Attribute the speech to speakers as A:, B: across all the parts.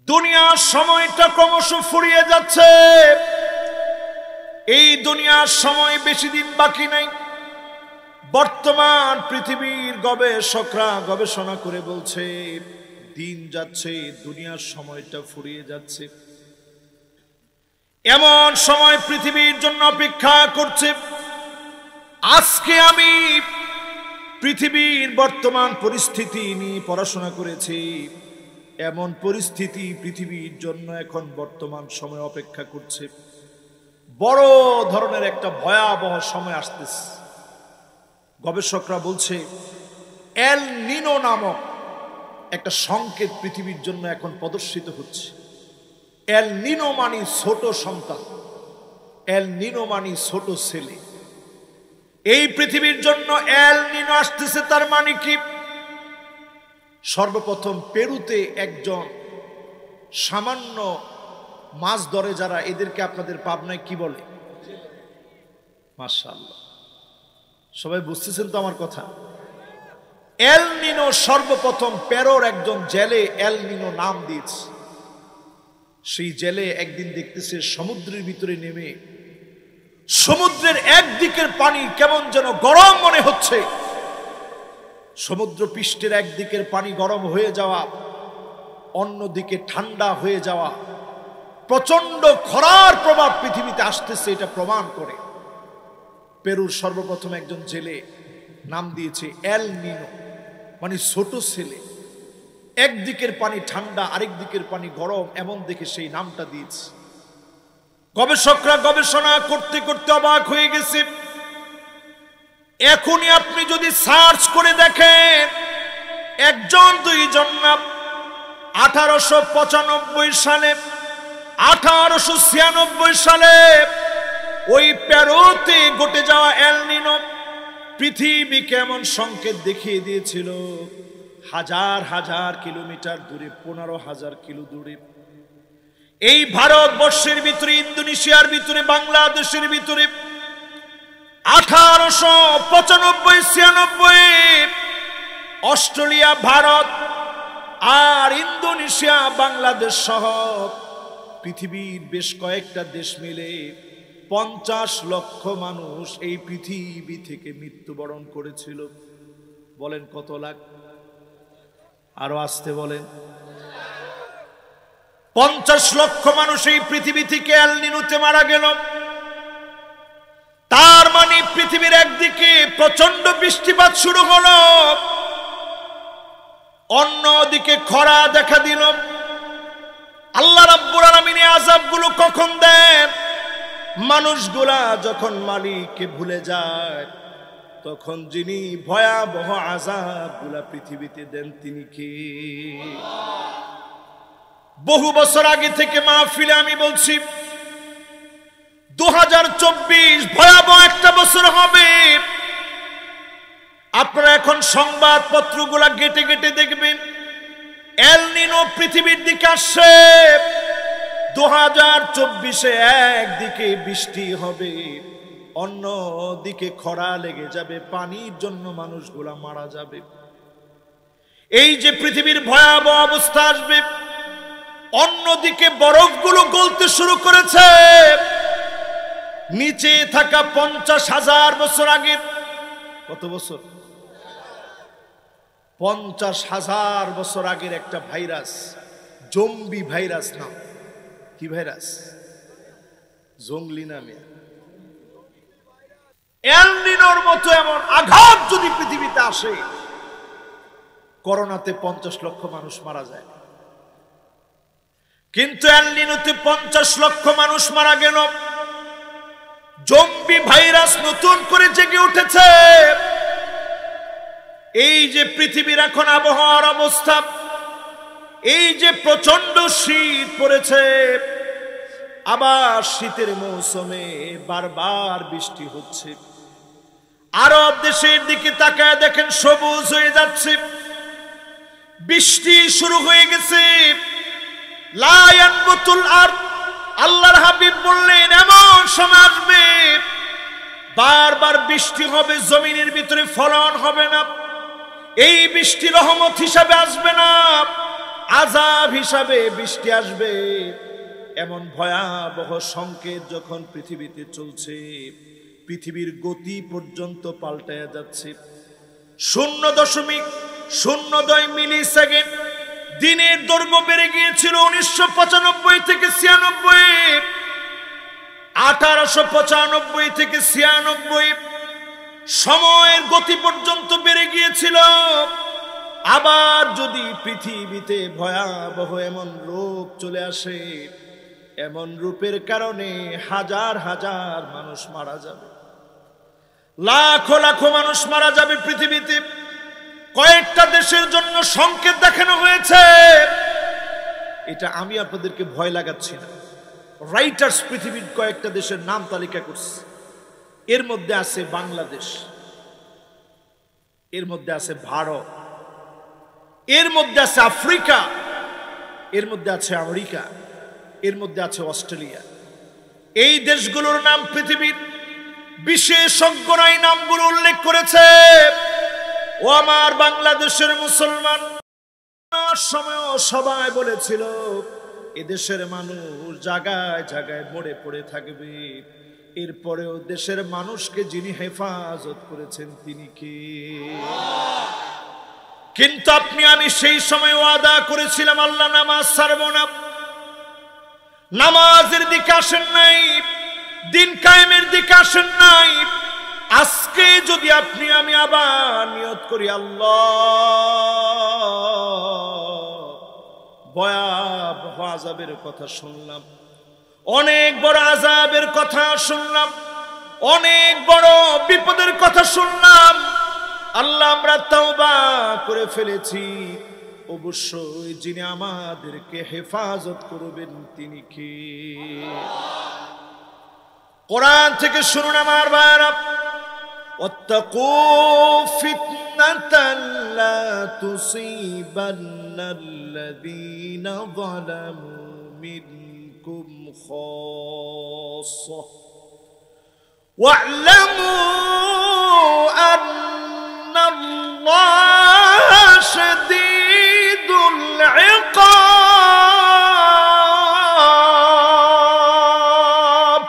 A: দুনিয়ার সময়টা ক্রমশ ফুরিয়ে যাচ্ছে। এই দুনিয়ার সময় বেশি দিন বাকি নাই। বর্তমান পৃথিবীর গবেষকরা গবেষণা করে বলছে দিন যাচ্ছে, দুনিয়ার সময়টা ফুরিয়ে যাচ্ছে। এমন সময় পৃথিবীর জন্য অপেক্ষা করছে। আজকে আমি পৃথিবীর বর্তমান পরিস্থিতি নিয়ে পড়াশোনা করেছি। এমন পরিস্থিতি পৃথিবীর জন্য এখন বর্তমান সময় অপেক্ষা করছে। বড় ধরনের একটা ভয়াবহ সময় আসতেছে। গবেষকরা বলছে এল নিনো নামক একটা সংকেত পৃথিবীর জন্য এখন প্রদর্শিত হচ্ছে। এল নিনো মানে ছোট সন্তান, এল নিনো মানে ছোট ছেলে। এই পৃথিবীর জন্য এল নিনো আসতেছে। তার মানে কি? সর্বপ্রথম পেরুতে একজন সামান্য মাছ ধরে যারা, এদেরকে আপনাদের পাবনায় কি বলে? মাশাআল্লাহ, সবাই বুঝতেছেন তো আমার কথা? এল নিনো সর্বপ্রথম পেরোর একজন জেলে এল নিনো নাম দিয়েছে। সেই জেলে একদিন দেখতেছে সমুদ্রের ভিতরে নেমে সমুদ্রের একদিকের পানি কেমন যেন গরম মনে হচ্ছে। সমুদ্র পৃষ্ঠের একদিকের পানি গরম হয়ে যাওয়া, অন্যদিকে ঠান্ডা হয়ে যাওয়া, প্রচন্ড খরার প্রভাব পৃথিবীতে আসতেছে, এটা প্রমাণ করে। পেরুর সর্বপ্রথম একজন জেলে নাম দিয়েছে এল নিনো, মানে ছোট ছেলে। একদিকের পানি ঠান্ডা, আরেক দিকের পানি গরম, এমন দেখে সেই নামটা দিয়েছে। গবেষকরা গবেষণা করতে করতে অবাক হয়ে গেছে। এখনই আপনি যদি সার্চ করে দেখেন, একজন দুইজন না, 1895 সালে, 1896 সালে ওই পেরুতে ঘটে যাওয়া এল নিনো পৃথিবীকে এমন সংকেত দেখিয়ে দিয়েছিল। হাজার হাজার কিলোমিটার দূরে, 15,000 কিলো দূরে, এই ভারতবর্ষের ভিতরে, ইন্দোনেশিয়ার ভিতরে, বাংলাদেশের ভিতরে 1895-96 অস্ট্রেলিয়া, ভারত আর ইন্দোনেশিয়া, বাংলাদেশ সহ পৃথিবীর বেশ কয়েকটা দেশ মিলে 50 লক্ষ মানুষ এই পৃথিবী থেকে মৃত্যুবরণ করেছিল। বলেন কত লাখ? আরো আসতে বলেন। 50 লক্ষ মানুষ এই পৃথিবী থেকে এল নিনোতে মারা গেল। তার মানে পৃথিবীর একদিকে প্রচন্ড বৃষ্টিপাত শুরু হলো, অন্যদিকে খরা দেখা দিল। আল্লাহ রাব্বুল আলামিন এই আযাবগুলো কখন দেন? মানুষগুলা যখন মালিককে ভুলে যায়, তখন যিনি ভয়াবহ আযাবগুলা পৃথিবীতে দেন তিনি কে? বহু বছর আগে থেকে মাহফিলে আমি বলছি 2024 ভয়াবহ একটা বছর হবে। আপনারা এখন সংবাদপত্রগুলা ঘেটে ঘেটে দেখবেন এল নিনো পৃথিবীর দিকে আসছে। 2024-এ একদিকে বৃষ্টি হবে, অন্যদিকে খরা লেগে যাবে, পানির জন্য মানুষগুলা মারা যাবে। এই যে পৃথিবীর ভয়াবহ অবস্থা আসবে, অন্যদিকে বরফগুলো গলতে শুরু করেছে। নিচে থাকা 50,000 বছর আগে, কত বছর? 50,000 বছর আগের একটা ভাইরাস, জম্বি ভাইরাস নাম। কি ভাইরাস? জঙ্গলি নামে। এল নিনোর মতো এমন আঘাত যদি পৃথিবীতে আসে, করোনাতে 50 লক্ষ মানুষ মারা যায়, কিন্তু এল নিনোতে 50 লক্ষ মানুষ মারা গেল। জম্বি ভাইরাস নতুন করে জেগে উঠেছে। এই যে পৃথিবীর এখন আবহাওয়ার অবস্থা, এই যে প্রচন্ড শীত পড়েছে, আবার শীতের মৌসুমে বারবার বৃষ্টি হচ্ছে। আরব দেশের দিকে তাকায় দেখেন সবুজ হয়ে যাচ্ছে, বৃষ্টি শুরু হয়ে গেছে। লা ইয়ানবুতুল আরদ, আল্লাহর হাবিব বললেন এমন সময় আসবে বারবার বৃষ্টি হবে, জমিনের ভিতরে ফলন হবে না। এই বৃষ্টি রহমত হিসাবে আসবে না, আযাব হিসাবে বৃষ্টি আসবে, এমন ভয়াবহ সংকেত যখন পৃথিবীতে চলছে, পৃথিবীর গতি পর্যন্ত পাল্টায়া যাচ্ছে। 0.02 মিলি সেকেন্ড দিনের দৈর্ঘ্য বেড়ে গিয়েছিল 1995 থেকে 96, 1895 থেকে 96 সময়ের গতি পর্যন্ত বেড়ে গিয়েছিল। আবার যদি পৃথিবীতে ভয়াবহ এমন রূপ চলে আসে, এমন রূপের কারণে হাজার হাজার মানুষ মারা যাবে, লাখো লাখো মানুষ মারা যাবে পৃথিবীতে। কয়েকটা দেশের জন্য সংকেত দেখানো হয়েছে, এটা আমি আপনাদেরকে ভয় লাগাচ্ছি না। রাইটার্স পৃথিবীর কয়েকটা দেশের নাম তালিকা করছে। এর মধ্যে আছে বাংলাদেশ, এর মধ্যে আছে ভারত, এর মধ্যে আছে আফ্রিকা, এর মধ্যে আছে আমেরিকা, এর মধ্যে আছে অস্ট্রেলিয়া। এই দেশগুলোর নাম পৃথিবীর বিশেষজ্ঞরা এই নামগুলো উল্লেখ করেছে। ও আমার বাংলাদেশের মুসলমান, সময় সবাই বলেছিল এদেশের মানুষ জায়গায় জায়গায় মরে পড়ে থাকবে, এরপরেও দেশের মানুষকে যিনি হেফাজত করেছেন তিনি কে? কিন্তু আপনি আমি সেই সময় ওয়াদা করেছিলাম আল্লাহ নামাজ ছাড়ব না, নামাজের দিকে আসেন নাই, দিন কায়েমের দিকে আসেন নাই। আজকে যদি আপনি আমি আবার নিয়ত করি আল্লাহ, ভয়াবহ আযাবের কথা শুনলাম, অনেক বড় আযাবের কথা শুনলাম, অনেক বড় বিপদের কথা শুনলাম, আল্লাহ আমরা তাওবা করে ফেলেছি, অবশ্যই যিনি আমাদেরকে হেফাজত করবেন তিনি কে? কোরআন থেকে শুনুন আমার ভাইরা, ওয়াত্তাকু ফিতনাতান লা তুসিবান্নাল্লাযীনা যালামু মিনকুম খাসসাহ ওয়া'লামু আন্নাল্লাহা শাদীদুল ইকাব।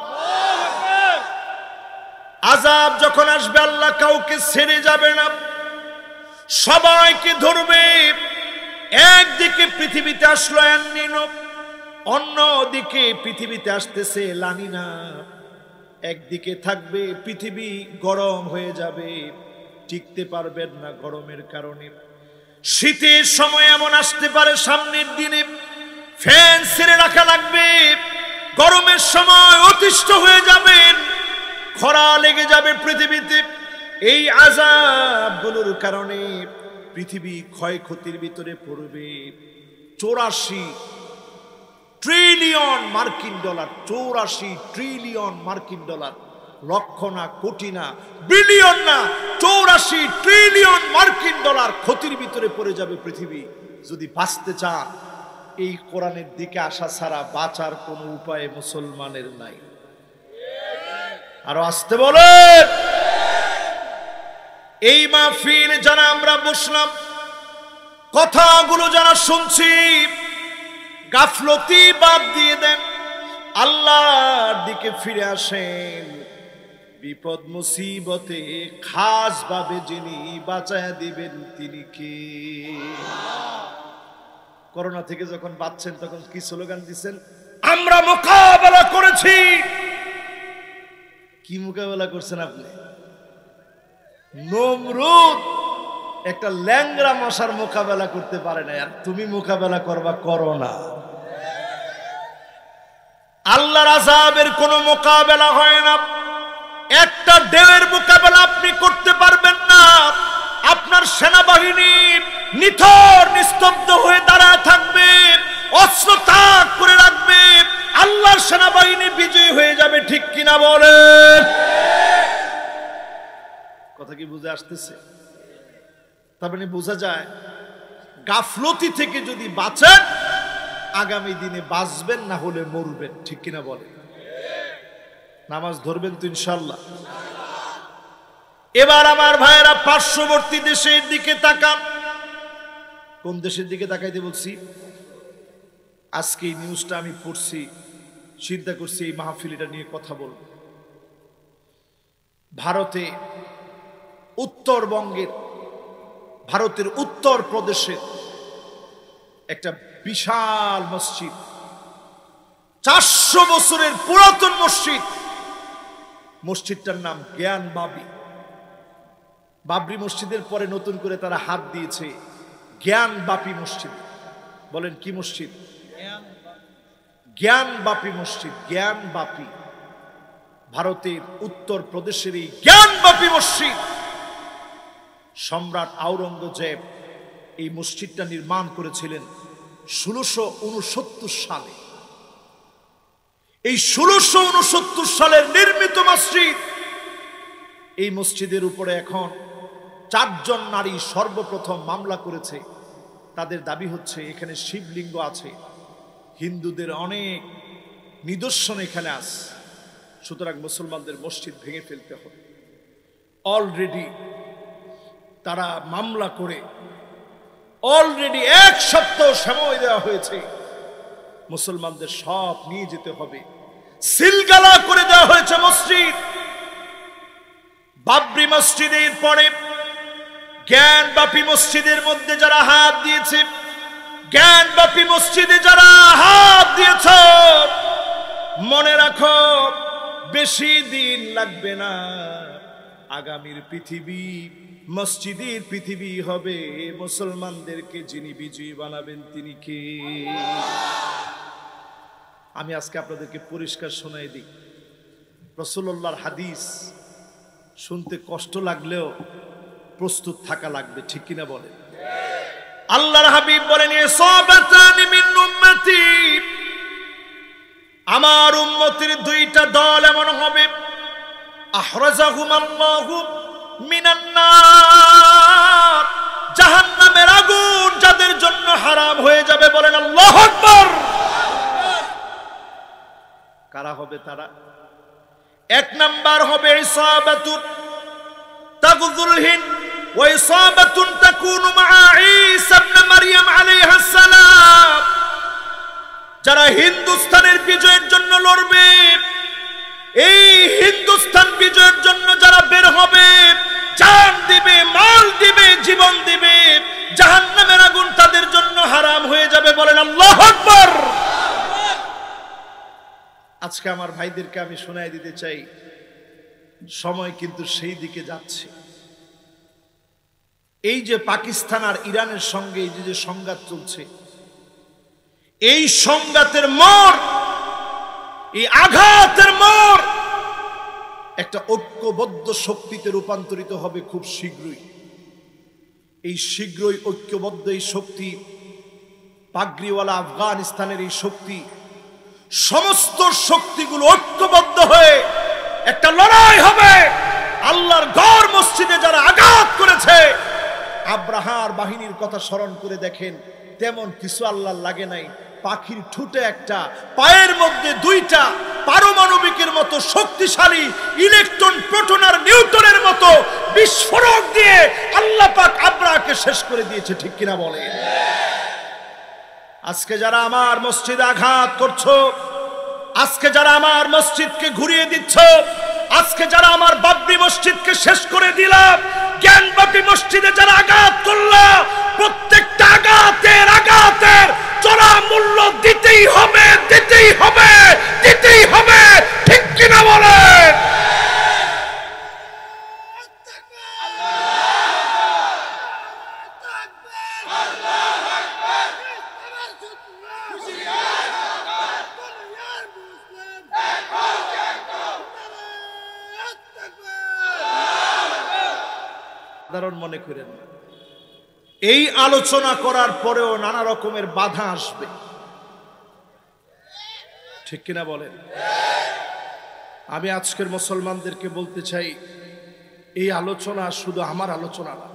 A: আযাব যখন আসবে আল্লাহ কাউকে ছেড়ে যাবে না, সবাইকে ধরবে। একদিকে পৃথিবীতে আসলো এলনিনো, অন্যদিকে পৃথিবীতে আসতেছে লানিনা। একদিকে থাকবে পৃথিবী গরম হয়ে যাবে, টিকতে পারবেন না গরমের কারণে। শীতের সময় এমন আসতে পারে সামনের দিনে ফ্যান ছেড়ে রাখা লাগবে, গরমের সময় অতিষ্ঠ হয়ে যাবেন, খরা লেগে যাবে পৃথিবীতে। এই আযাবগুলোর কারণে পৃথিবী ক্ষয়ক্ষতির ভিতরে পড়বে। 84 ট্রিলিয়ন মার্কিন ডলার, 84 ট্রিলিয়ন মার্কিন ডলার, লক্ষ না, কোটি না, বিলিয়ন না, 84 ট্রিলিয়ন মার্কিন ডলার ক্ষতির ভিতরে পড়ে যাবে পৃথিবী। যদি বাঁচতে চান, এই কোরআনের দিকে আসা ছাড়া বাঁচার কোনো উপায় মুসলমানের নাই। আরো আসতে বলেন। এই মাহফিল যারা আমরা বসলাম, কথাগুলো যারা শুনছি, গাফলতি বাদ দিয়ে দেন, আল্লাহর দিকে ফিরে আসেন। বিপদ মুসিবতে খাস ভাবে যিনি বাঁচায়া দিবেন তিনি কে? করোনা থেকে যখন বাঁচছেন তখন কি স্লোগান দিচ্ছেন? আমরা মোকাবেলা করেছি। কি মোকাবেলা করছেন আপনি? নমরুদ একটা ল্যাংড়া মশার মোকাবেলা করতে পারে না, আর তুমি মোকাবেলা করবা করোনা। আল্লাহর আযাবের কোনো মোকাবেলা হয় না। একটা ঢেউয়ের মোকাবেলা আপনি করতে পারবেন না। আপনার সেনাবাহিনী নিথর নিস্তব্ধ হয়ে দাঁড়ায় থাকবে, অস্ত্র তাক করে রাখবে, আল্লাহর সেনাবাহিনী বিজয়ী হয়ে যাবে। ঠিক কিনা বলেন? কথা কি বুঝে আসতেছে? তার মানে বোঝা যায় গাফলতি থেকে যদি বাঁচেন আগামী দিনে বাঁচবেন, না হলে মরবেন। ঠিক কিনা বলেন? নামাজ ধরবেন তো ইনশাআল্লাহ। এবার আমার ভাইয়েরা পার্শ্ববর্তী দেশের দিকে তাকান। কোন দেশের দিকে তাকাইতে বলছি? আজকে এই নিউজটা আমি পড়ছি, চিন্তা করছি এই মাহফিলটা নিয়ে কথা বলব। ভারতের উত্তর প্রদেশের একটা বিশাল মসজিদ, 400 বছরের পুরাতন মসজিদ। মসজিদটার নাম জ্ঞান বাবরি মসজিদের পরে নতুন করে তারা হাত দিয়েছে জ্ঞান বাপি মসজিদ। বলেন কি মসজিদ? জ্ঞান বাপি মসজিদ। জ্ঞান বাপি, ভারতের উত্তর প্রদেশের এই জ্ঞান বাপি মসজিদ। সম্রাট আওরঙ্গজেব এই মসজিদটা নির্মাণ করেছিলেন 1669 সালে। এই 1669 সালের নির্মিত মসজিদ, এই মসজিদের উপরে এখন 4 জন নারী সর্বপ্রথম মামলা করেছে। তাদের দাবি হচ্ছে এখানে শিবলিঙ্গ আছে, হিন্দুদের অনেক নিদর্শন এখানে আছে, সুতরাং মুসলমানদের মসজিদ ভেঙে ফেলতে হবে। অলরেডি তারা মামলা করে অলরেডি 1 সপ্তাহ সময় দেওয়া হয়েছে। মুসলমানদের সব নিয়ে যেতে হবে, সিলগালা করে দেওয়া হয়েছে মসজিদ। বাবরি মসজিদের পরে জ্ঞান বাপি মসজিদের মধ্যে যারা হাত দিয়েছে, জ্ঞান বাপি মসজিদে যারা হাত দিয়েছ, মনে রাখো বেশি দিন লাগবে না, আগামীর পৃথিবী মসজিদের পৃথিবী হবে। মুসলমানদেরকে যিনি বিজয়ী বানাবেন তিনি কে? আমি আজকে আপনাদেরকে পরিষ্কার শোনাই দিই, রাসূলুল্লাহর হাদিস শুনতে কষ্ট লাগলেও প্রস্তুত থাকা লাগবে, ঠিক কিনা বলেন? আল্লাহর হাবিব বলেন, ইসাবাতানি মিন উম্মতি, আমার উম্মতের 2টা দল এমন হবে, আহরাজাহুমাল্লাহু মিনান নার, জাহান্নামের আগুন যাদের জন্য হারাম হয়ে যাবে। বলেন আল্লাহু আকবার। কারা হবে তারা? 1 নাম্বার হবে ইসাবাতুন তাগযুল হিন্দ ওয়া ইসাবাতুন তাকুনু মা ঈসা ইবনে মারইয়াম আলাইহিস সালাম, যারা হিন্দুস্তানের বিজয়ের জন্য লড়বে, এই হিন্দুস্তান বিজয়ের জন্য যারা বের হবে, জান দিবে, মাল দিবে, জীবন দিবে, জাহান্নামের আগুন তাদের জন্য হারাম হয়ে যাবে। বলেন আল্লাহু আকবার। আজকে আমার ভাইদেরকে আমি শোনায় দিতে চাই, সময় কিন্তু সেই দিকে যাচ্ছে। এই যে পাকিস্তান আর ইরানের সঙ্গে এই যে সংঘাত চলছে, এই সংঘাতের মোড়, এই আঘাতের মোড় একটা ঐক্যবদ্ধ শক্তিতে রূপান্তরিত হবে খুব শীঘ্রই। এই শীঘ্রই ঐক্যবদ্ধ এই শক্তি, পাগড়িওয়ালা আফগানিস্তানের এই শক্তি, সমস্ত শক্তিগুলো ঐক্যবদ্ধ হয়ে একটা লড়াই হবে। আল্লাহর ঘর মসজিদে যারা আঘাত করেছে, আব্রাহার বাহিনীর কথা স্মরণ করে দেখেন, তেমন কিছু আল্লাহর লাগে নাই। পাখির ঠুটে একটা, পায়ের মধ্যে 2টা পারমাণবিকের মতো শক্তিশালী ইলেকট্রন, প্রোটন আর নিউটনের মতো বিস্ফোরক দিয়ে আল্লাহ পাক আব্রাহাকে শেষ করে দিয়েছে, ঠিক কিনা বলে? আজকে যারা আমার মসজিদে আঘাত করছো, আজকে যারা আমার মসজিদকে ঘুরিয়ে দিচ্ছ, আজকে যারা আমার বাবরি মসজিদকে শেষ করে দিলাম, জ্ঞানবাপী মসজিদে যারা আঘাত করলা, প্রত্যেকটা আঘাতের চড়া মূল্য দিতেই হবে, দিতেই হবে, দিতেই হবে, ঠিক কিনা বলেন? সাধারণ মনে করেন না। এই আলোচনা করার পরেও নানা রকমের বাধা আসবে, ঠিক কিনা বলেন? আমি আজকের মুসলমানদেরকে বলতে চাই, এই আলোচনা শুধু আমার আলোচনা না।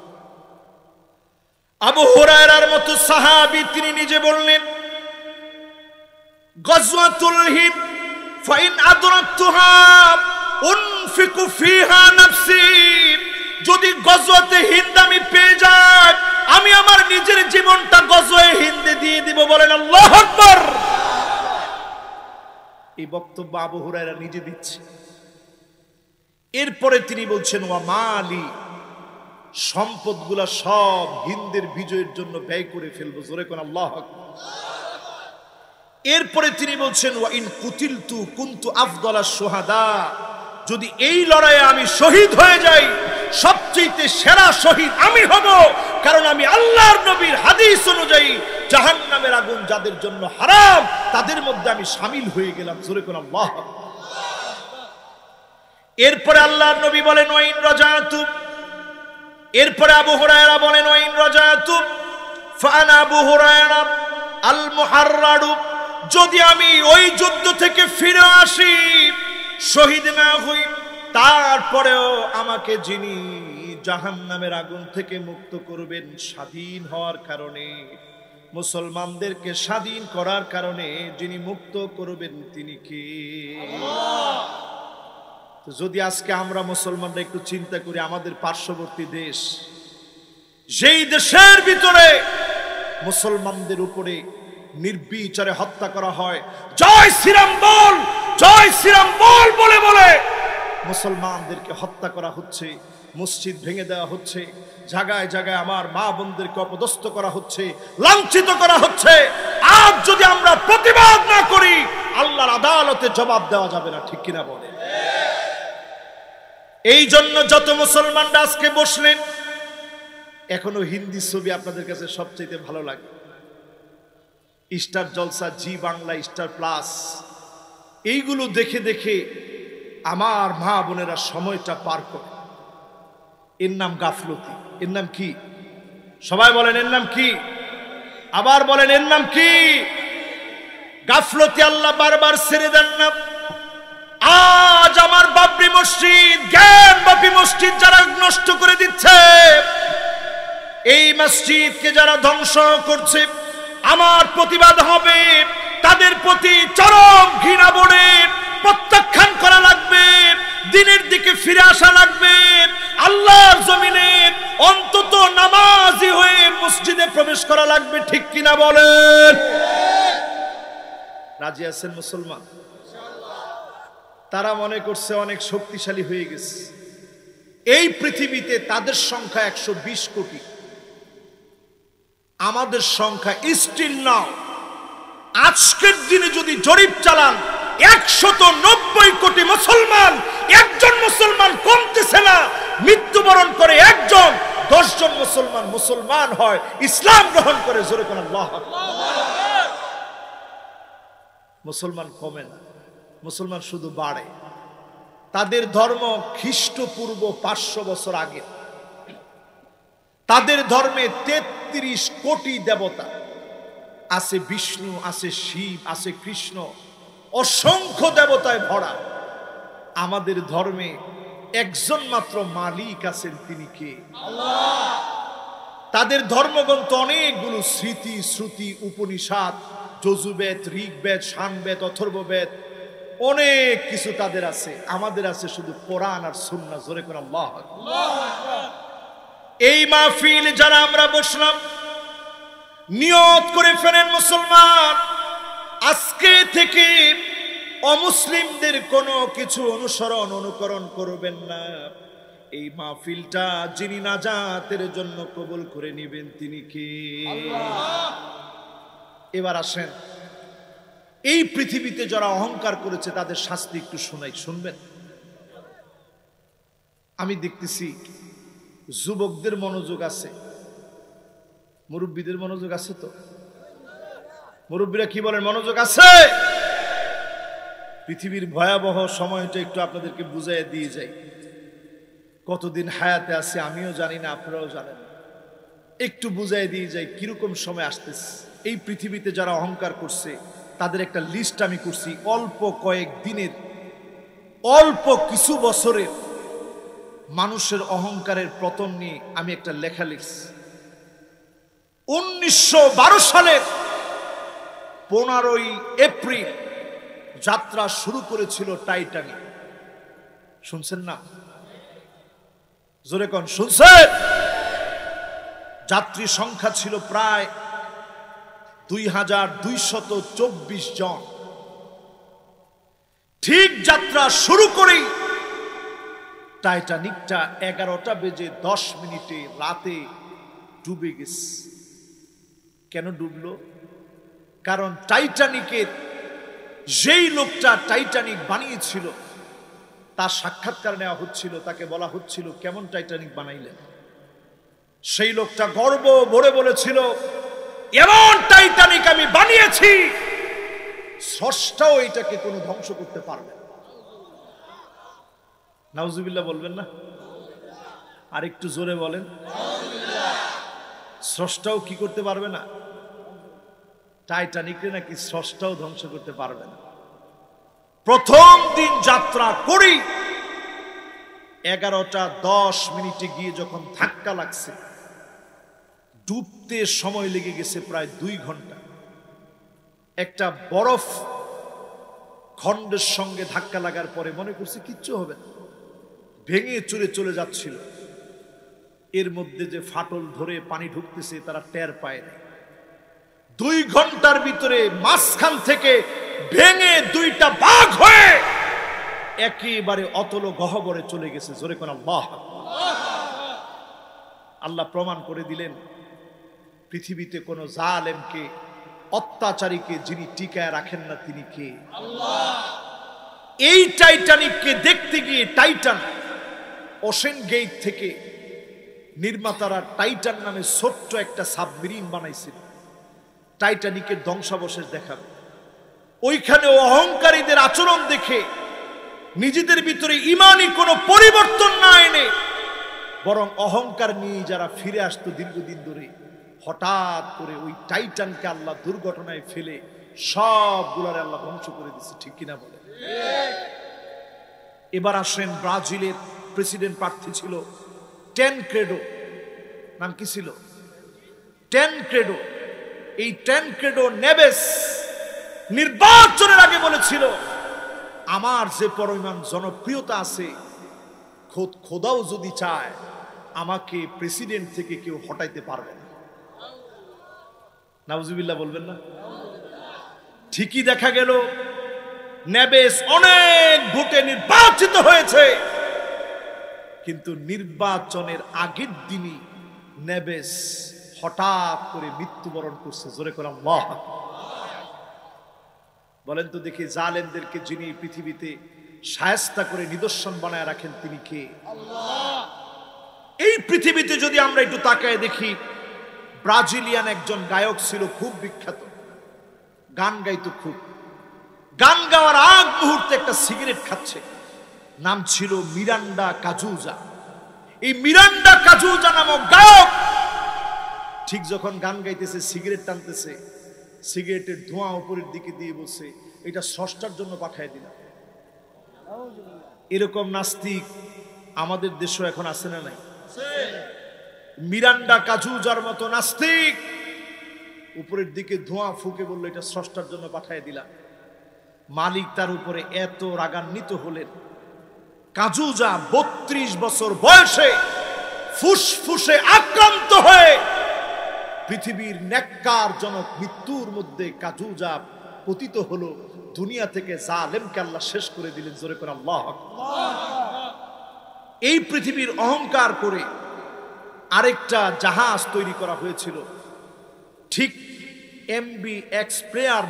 A: আবু হুরায়রার মতো সাহাবী তিনি নিজে বললেন, গজওয়াতুল হিন্দ ফাইন আদরাকতুহা উনফিকু ফিহা নাফসি, যদি গজওয়াতে হিন্দ আমি পেয়ে যাই, আমি আমার নিজের জীবনটা গজয়ে হিন্দে দিয়ে দিব, বলেন আল্লাহু আকবার। এই বক্তব্য আবু হুরায়রা নিজে দিচ্ছে। এরপরে তিনি বলছেন ওয়া মালি, সম্পদগুলা সব হিন্দের বিজয়ের জন্য ব্যয় করে ফেলবো, জোরে কোন আল্লাহু আকবার। এরপরে তিনি বলছেন ওয়া ইন কুতিলতু কুনতু আফদালাশ শুহাদা, যদি এই লড়াইয়ে আমি শহীদ হয়ে যাই সবচেয়ে সেরা শহীদ আমি হব, কারণ আমি আল্লাহর নবীর হাদিস অনুযায়ী জাহান্নামের আগুন যাদের জন্য হারাম তাদের মধ্যে আমি শামিল হয়ে গেলাম, জোরে কোন আল্লাহু আকবার। এরপরে আল্লাহর নবী বলেন ওয়া ইন রাজাতু, এরপরে আবু হুরায়রা বলেন ওয়া ইন রাজাতু ফাআনা আবু হুরায়রা আল মুহাররারু, যদি আমি ওই যুদ্ধ থেকে ফিরে আসি শহীদ না হই, তারপরেও আমাকে যিনি জাহান্নামের আগুন থেকে মুক্ত করবেন স্বাধীন হওয়ার কারণে, মুসলমানদেরকে স্বাধীন করার কারণে যিনি মুক্ত করবেন তিনি কে? যদি আজকে আমরা মুসলমানরা একটু চিন্তা করি, আমাদের পার্শ্ববর্তী দেশ, যেই দেশের ভিতরে মুসলমানদের উপরে নির্বিচারে হত্যা করা হয়, জয় শ্রীরাম বল, জয় শ্রীরাম বল বলে বলে মুসলমানদেরকে হত্যা করা হচ্ছে, মসজিদ ভেঙে দেওয়া হচ্ছে, জায়গায় জায়গায় আমার মা বোনদেরকে অপদস্থ করা হচ্ছে, লাঞ্ছিত করা হচ্ছে। আজ যদি আমরা প্রতিবাদ না করি আল্লাহর আদালতে জবাব দেওয়া যাবে না, ঠিক কিনা বলে? এই জন্য যত মুসলমানরা আজকে বসলেন, এখনো হিন্দি ছবি আপনাদের কাছে সবচেয়ে ভালো লাগে, Star Jalsha, Zee Bangla, Star Plus, এইগুলো দেখে দেখে আমার মা বোনেরা সময়টা পার করে। এর নাম গাফলতি। এর নাম কি? সবাই বলেন এর নাম কি? আবার বলেন এর নাম কি? গাফলতি আল্লাহ বারবার ছেড়ে দেন না। আজ আমার বাবরি মসজিদ, জ্ঞানব্যাপী মসজিদ যারা নষ্ট করে দিচ্ছে, এই মসজিদকে যারা ধ্বংস করছে, আমার প্রতিবাদ হবে, তাদের প্রতি চরম ঘৃণা বড়ে প্রত্যাখ্যান করা লাগবে, দিনের দিকে ফিরে আসা লাগবে, আল্লাহর জমিনে অন্তত নামাজি হয়ে মসজিদে প্রবেশ করা লাগবে, ঠিক কিনা বলেন? রাজি আছেন মুসলমান? তারা মনে করছে অনেক শক্তিশালী হয়ে গেছে। এই পৃথিবীতে তাদের সংখ্যা 120 কোটি, আমাদের সংখ্যা স্টিল নাও আজকের দিনে যদি জরিপ চালান 190 কোটি মুসলমান, একজন মুসলমান কমতেছে না। মৃত্যুবরণ করে একজন, 10 জন মুসলমান হয়, ইসলাম গ্রহণ করে, জোরে কোন আল্লাহু আকবার। মুসলমান কমে না, মুসলমান শুধু বাড়ে। তাদের ধর্ম খ্রিস্টপূর্ব 500 বছর আগে। তাদের ধর্মে 33 কোটি দেবতা আছে, বিষ্ণু আছে, শিব আছে, কৃষ্ণ, অসংখ্য দেবতায় ভরা। আমাদের ধর্মে একজন মাত্র মালিক আছেন, তিনি কে? আল্লাহ। তাদের ধর্মগ্রন্থ অনেকগুলো, স্মৃতি, শ্রুতি, উপনিষদ, যজুবেদ, ঋগ্বেদ, সামবেদ, অথর্ববেদ, অনেক কিছু তাদের আছে। আমাদের আছে শুধু কোরআন আর সুন্নাহ, জোরে করে আল্লাহু আকবার। এই মাহফিল যারা আমরা বসলাম, নিয়ত করে ফেলেন মুসলমান, আজকে থেকে অমুসলিমদের কোনো কিছু অনুকরণ করবেন না। এই মাহফিলটা যিনি নাজাতের জন্য কবুল করে নেবেন তিনি কে? আল্লাহ। এবার আসেন, এই পৃথিবীতে যারা অহংকার করেছে তাদের শাস্তি একটু শোনাই, শুনবেন? আমি দেখতেছি যুবকদের মনোযোগ আছে, মুরব্বীদের মনোযোগ আছে তো? মুরব্বীরা কি বলেন, মনোযোগ আছে? পৃথিবীর ভয়াবহ সময়টা একটু আপনাদেরকে বুঝাইয়া দিয়ে যাই। কতদিন হায়াতে আছে আমিও জানি না, আপনারাও জানেন না। একটু বুঝাই দিয়ে যাই কিরকম সময় আসতেছে। এই পৃথিবীতে যারা অহংকার করছে তাদের একটা লিস্ট আমি করছি। অল্প কয়েক দিনের, অল্প কিছু বছরের মানুষের অহংকারের পতন নিয়ে আমি একটা লেখা লিখছি। 1912 সালের 15ই এপ্রিল যাত্রা শুরু করেছিল টাইটানিক। শুনছেন না? জোরে কোন শুনছেন? যাত্রী সংখ্যা ছিল প্রায় 2224 জন। ঠিক যাত্রা শুরু করেই টাইটানিকটা 11:10 রাতে ডুবে গেছে। কেন ডুবলো? কারণ টাইটানিকের যেই লোকটা টাইটানিক বানিয়েছিল তার সাক্ষাৎকার নেওয়া হচ্ছিল, তাকে বলা হচ্ছিল কেমন টাইটানিক বানাইলেন। সেই লোকটা গর্ব ভরে বলেছিল, এমন টাইটানিক আমি বানিয়েছি স্রষ্টাও এটাকে কোনো ধ্বংস করতে পারবে না। নাউজুবিল্লাহ বলবেন না? আর একটু জোরে বলেন, স্রষ্টাও কি করতে পারবে না? টাইটানিকে নাকি স্রষ্টাও ধ্বংস করতে পারবে না। প্রথম দিন যাত্রা করি 11:10 গিয়ে যখন ধাক্কা লাগছে, ডুবতে সময় লেগে গেছে প্রায় 2 ঘন্টা। একটা বরফ খণ্ডের সঙ্গে ধাক্কা লাগার পরে মনে করছে কিচ্ছু হবে না, ভেঙে চলে চলে যাচ্ছিল। এর মধ্যে যে ফাটল ধরে পানি ঢুকতেছে তারা টের পায় না। 2 ঘন্টার ভিতরে মাঝখান থেকে ভেঙে 2টা ভাগ হয়ে একেবারে অতল গহ্বরে চলে গেছে। জোরে কোন আল্লাহ। আল্লাহ প্রমাণ করে দিলেন পৃথিবীতে কোন জালেমকে, অত্যাচারীকে যিনি টিকায় রাখেন না তিনি কে? আল্লাহ। এই টাইটানিককে দেখতে গিয়ে টাইটান ওশেন গেট থেকে নির্মাতারা টাইটান নামে ছোট্ট একটা সাবমেরিন বানাইছিল টাইটানিকের ধ্বংসাবশেষ দেখাবে। ওইখানে অহংকারীদের আচরণ দেখে নিজেদের ভিতরে ইমানি কোনো পরিবর্তন না এনে বরং অহংকার নিয়ে যারা ফিরে আসতো দীর্ঘদিন ধরে, হঠাৎ করে ওই টাইটানকে আল্লাহ দুর্ঘটনায় ফেলে সবগুলারে আল্লাহ ধ্বংস করে দিচ্ছে। ঠিক কিনা বলে? এবার আসেন, ব্রাজিলের প্রেসিডেন্ট প্রার্থী ছিল ট্যানক্রেডো। নাম কি ছিল? ট্যানক্রেডো। এই ট্যানক্রেডো নেভেস নির্বাচনের আগে বলেছিল, আমার যে পরিমাণ জনপ্রিয়তা আছে, খোদাও যদি চায় আমাকে প্রেসিডেন্ট থেকে কেউ হটাইতে পারবে না। নাউজুবিল্লাহ বলবেন না? ঠিকই দেখা গেল নেভেস অনেক ভোটে নির্বাচিত হয়েছে, কিন্তু নির্বাচনের আগের দিনই নেভেস হঠাৎ করে মৃত্যুবরণ করছে। জোরে করে আল্লাহ। বলেন তো দেখি, জালেমদেরকে যিনি পৃথিবীতে শায়েস্তা করে নিদর্শন বানায় রাখেন তিনি কে? আল্লাহ। এই পৃথিবীতে যদি আমরা একটু তাকায় দেখি, ব্রাজিলিয়ান একজন গায়ক ছিল, খুব বিখ্যাত, গান গাইতো খুব। গান গাওয়ার আগ মুহূর্তে একটা সিগারেট খাচ্ছে, নাম ছিল মিরান্ডা কাজুজা। এই মিরান্ডা কাজুজা নামক গায়ক ঠিক যখন গান গাইতেছে, সিগারেট টানতেছে, সিগারেটের ধোঁয়া উপরের দিকে দিয়ে বলছে, এটা স্রষ্টার জন্য পাঠিয়ে দিলাম। এরকম নাস্তিক আমাদের দেশে এখন আছে না নাই? মিরান্ডা কাজুজার মতো নাস্তিক উপরের দিকে ধোঁয়া ফুঁকে বললো, এটা স্রষ্টার জন্য পাঠিয়ে দিলাম। মালিক তার উপরে এত রাগান্বিত হলেন, কাজুজা 32 বছর বয়সে ফুসফুসে আক্রান্ত হয়ে পৃথিবীর নেককারজনক মৃত্যুর মধ্যে কাজুজা পতিত হলো। দুনিয়া থেকে জালেমকে আল্লাহ শেষ করে দিলেন। জোরে করে আল্লাহ। এই পৃথিবীর অহংকার করে আরেকটা জাহাজ তৈরি করা হয়েছিল, ঠিক এমবি এক্সপ্লোরার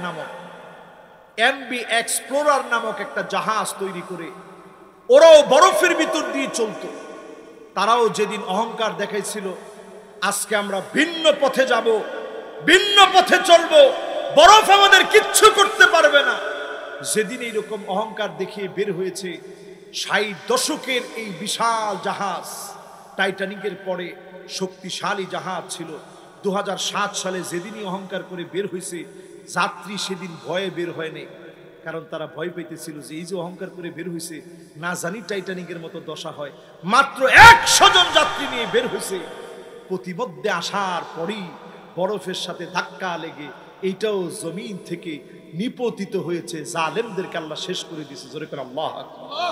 A: নামক একটা জাহাজ তৈরি করে ওরাও বরফের ভিতর দিয়ে চলতো। তারাও যেদিন অহংকার দেখাইছিল, আজকে আমরা ভিন্ন পথে যাব, ভিন্ন পথে চলবো, বরফ আমাদের কিচ্ছু করতে পারবে না। যেদিন এইরকম অহংকার দেখিয়ে বের হয়েছে, 60 দশকের এই বিশাল জাহাজ টাইটানিকের পরে শক্তিশালী জাহাজ ছিল। 2007 সালে যেদিনই অহংকার করে বের হয়েছে, যাত্রী সেদিন ভয়ে বের হয়নি, কারণ তারা ভয় পেতেছিল যে এই যে অহংকার করে বের হয়েছে, না জানি টাইটানিকের মতো দশা হয়। মাত্র 100 জন যাত্রী নিয়ে বের হয়েছে। প্রতিমধ্যে আসার পরেই বরফের সাথে ধাক্কা লেগে এইটাও জমিন থেকে নিপতিত হয়েছে। জালেমদেরকে আল্লাহ শেষ করে দিয়েছে। জোরে করে আল্লাহ।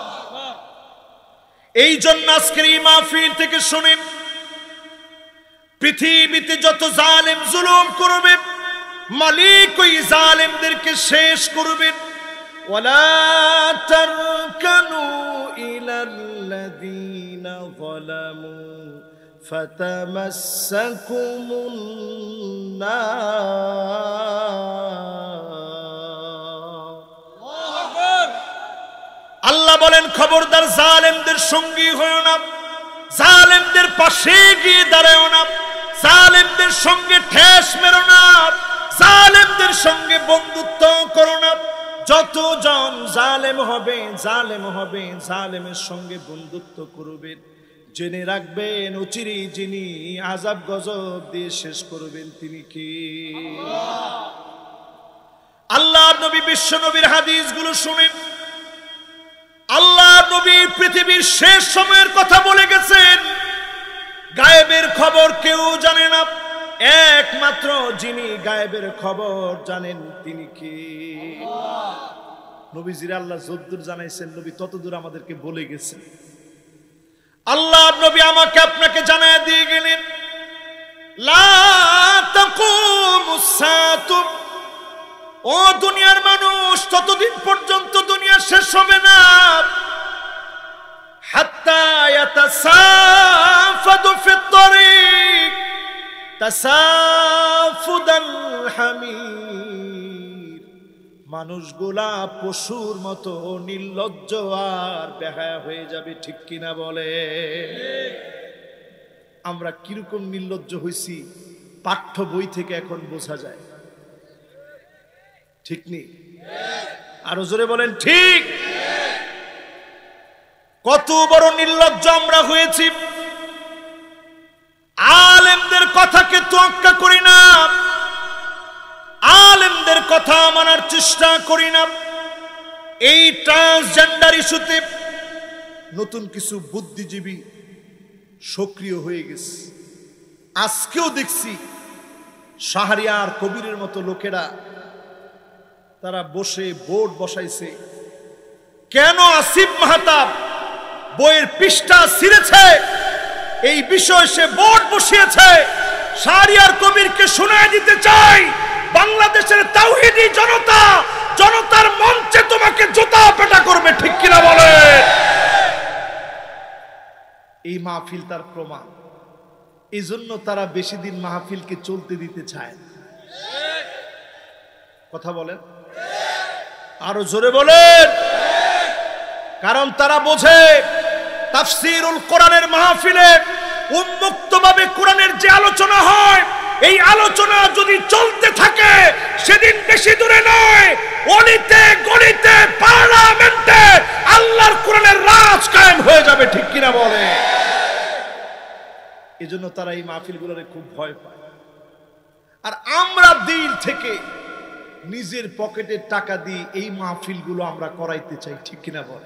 A: এই জন্য আজকের এই মাহফিল থেকে শুনেন, পৃথিবীতে যত জালেম জুলুম করবে মালিক ওই জালেমদেরকে শেষ করবেন। ওয়ালা তারকানু ইলাল্লাযীনা যালামু ফাতামাসসাকুমুন নার। আল্লাহ বলেন খবরদার জালেমদের সঙ্গী হয়ো না, জালেমদের পাশে গিয়ে দাঁড়াও না, জালেমদের সঙ্গে ঠেস মেরো না, জালেমদের সঙ্গে বন্ধুত্ব করো না। যতজন জালেম হবে জালেমের সঙ্গে বন্ধুত্ব করবেন, জেনে রাখবেন অচিরেই যিনি আযাব গজব দিয়ে শেষ করবেন তিনি কে? আল্লাহ নবী বিশ্ব নবীর হাদিসগুলো শুনেন। আল্লাহ নবী পৃথিবীর শেষ সময়ের কথা বলে গেছেন। গায়েবের খবর কেউ জানে না, একমাত্র যিনি গায়েবের খবর জানেন তিনি কে? নবীজির আল্লাহ যতদূর জানাইছেন নবী ততদূর আমাদেরকে বলে গেছেন। আল্লাহ নবী আমাকে আপনাকে জানায় দিয়ে গেলেন, লা তাকুমুস সাআতু, ও দুনিয়ার মানুষ, ততদিন পর্যন্ত দুনিয়া শেষ হবে না, হাত্তা ইয়াতাসাফাদু ফিত তারিক তাসাফুদাল হামির। মানুষগুলা পশুর মতো নির্লজ্জ আর বেহায়া হয়ে যাবে, ঠিক কিনা বলে? আমরা কিরকম নির্লজ্জ হইছি পাঠ্য বই থেকে এখন বোঝা যায়, ঠিক নেই? আরো জোরে বলেন ঠিক। কত বড় নির্লজ্জ আমরা হয়েছি। আলেমদের কথাকে তোয়াক্কা করি না, আলেমদের কথা মানার চেষ্টা করি না। এই ট্রান্সজেন্ডার ইস্যুতে নতুন কিছু বুদ্ধিজীবী সক্রিয় হয়ে গেছে। আজকেও দেখছি শাহরিয়ার কবিরের মতো লোকেরা তারা বসে বোর্ড বসাইছে। কেন আসিফ মাহতাব বইয়ের পৃষ্ঠা ছিঁড়েছে এই বিষয়ে সে বোর্ড বসিয়েছে। শাহরিয়ার কবিরকে শোনায় দিতে চাই, বাংলাদেশের তাওহীদি জনতা জনতার মঞ্চে তোমাকে জুতা পেটা করবে, ঠিক কিনা বলে? এই মাহফিল তার প্রমাণ। এই জন্য তারা বেশি দিন মাহফিলকে চলতে দিতে চায়। কথা বলেন, আরো জোরে বলেন। কারণ তারা বোঝে তাফসীরুল কোরআনের মাহফিলে উন্মুক্তভাবে কোরআনের যে আলোচনা হয়, এই আলোচনা যদি চলতে থাকে সেদিন বেশি দূরে নয়, অলিতে গলিতে পার্লামেন্টে আল্লাহর কোরআনের রাজ কায়েম হয়ে যাবে, ঠিক কিনা বলে? এজন্য তারা এই মাহফিলগুলোরে খুব ভয় পায়। আর আমরা দিল থেকে নিজের পকেটের টাকা দিয়ে এই মাহফিলগুলো আমরা করাইতে চাই, ঠিক কিনা বলে?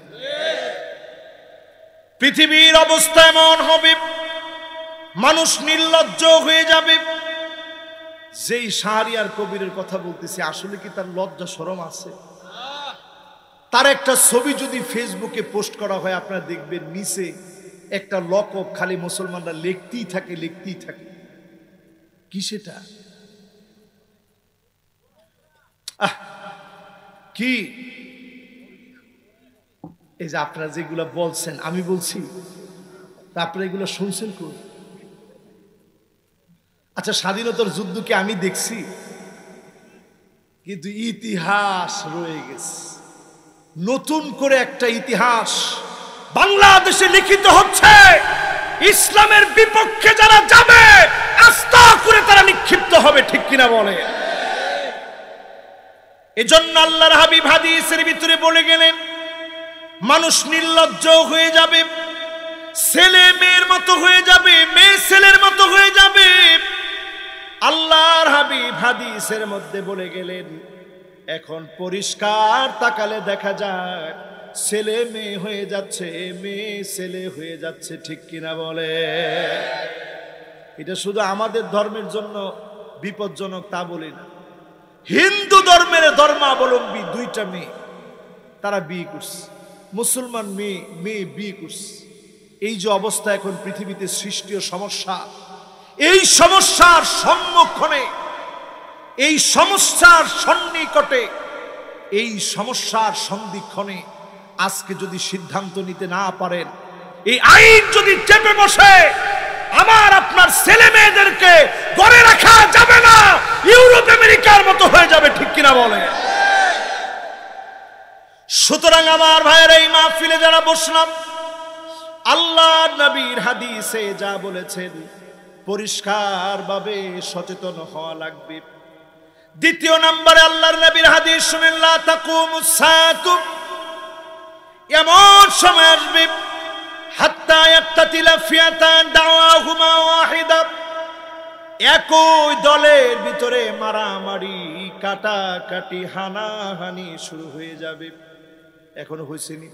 A: পৃথিবীর অবস্থা এমন হবে, মানুষ নির্লজ্জ হয়ে যাবে। যেই শাহরিয়ার কবিরের কথা বলতেছে, আসলে কি তার লজ্জা শরম আছে? তার একটা ছবি যদি ফেসবুকে পোস্ট করা হয়, আপনারা দেখবেন নিচে একটা লকব খালি মুসলমানরা লিখতেই থাকে। কি সেটা? কি এই যে আপনারা যেগুলো বলছেন, আমি বলছি, আপনারা এগুলো শুনছেন কই? আচ্ছা, স্বাধীনতার যুদ্ধকে আমি দেখছি, কিন্তু ইতিহাস রয়ে গেছে। নতুন করে একটা ইতিহাস বাংলাদেশে লিখিত হচ্ছে। ইসলামের বিপক্ষে যারা যাবে আস্থা করে তারা নিক্ষিপ্ত হবে, ঠিক কিনা বলে? এজন্য আল্লাহর হাবিব হাদিসের ভিতরে বলে গেলেন, মানুষ নির্লজ্জ হয়ে যাবে, ছেলে মেয়ের মতো হয়ে যাবে, মেয়ে ছেলের মতো হয়ে যাবে। আল্লাহর হাবিব হাদিসের মধ্যে বলে গেলেন, এখন পরিষ্কার তাকালে দেখা যায় ছেলে মেয়ে হয়ে যাচ্ছে, মেয়ে ছেলে হয়ে যাচ্ছে, ঠিক কিনা বলে? এটা শুধু আমাদের ধর্মের জন্য বিপজ্জনক তা বলি না। হিন্দু ধর্মের ধর্মাবলম্বী দুইটা মেয়ে তারা বিয়ে করছে, মুসলমান মেয়ে বিয়ে করছে। এই যে অবস্থা এখন পৃথিবীতে সৃষ্টি ও সমস্যা, এই সমস্যার সম্মুখীনে, এই সমস্যার সন্নিকটে, এই সমস্যার সন্ধিক্ষণে আজকে যদি সিদ্ধান্ত নিতে না পারেন, এই আইন যদি চেপে বসে, আমার আপনার ছেলে মেয়েদেরকে ঘরে রাখা যাবে না, ইউরোপ আমেরিকার মতো হয়ে যাবে, ঠিক কিনা বলে? সুতরাং আমার ভাইয়ের এই মাহফিলে যারা বসলাম, আল্লাহ নবীর হাদিসে যা বলেছেন পরিষ্কার ভাবে সচেতন হওয়া লাগবে। দ্বিতীয় নম্বরে আল্লাহর নবীর হাদিস শুনেন, লা তাকুমুস সাআতু, এমন সময় আসবে হাত্তা ইয়াক্তাতিলা ফিয়াতান দাওয়াহুমা ওয়াহিদা, একই দলের ভিতরে মারামারি, কাটাকাটি, হানাহানি শুরু হয়ে যাবে। এখনো হয়েছেনি?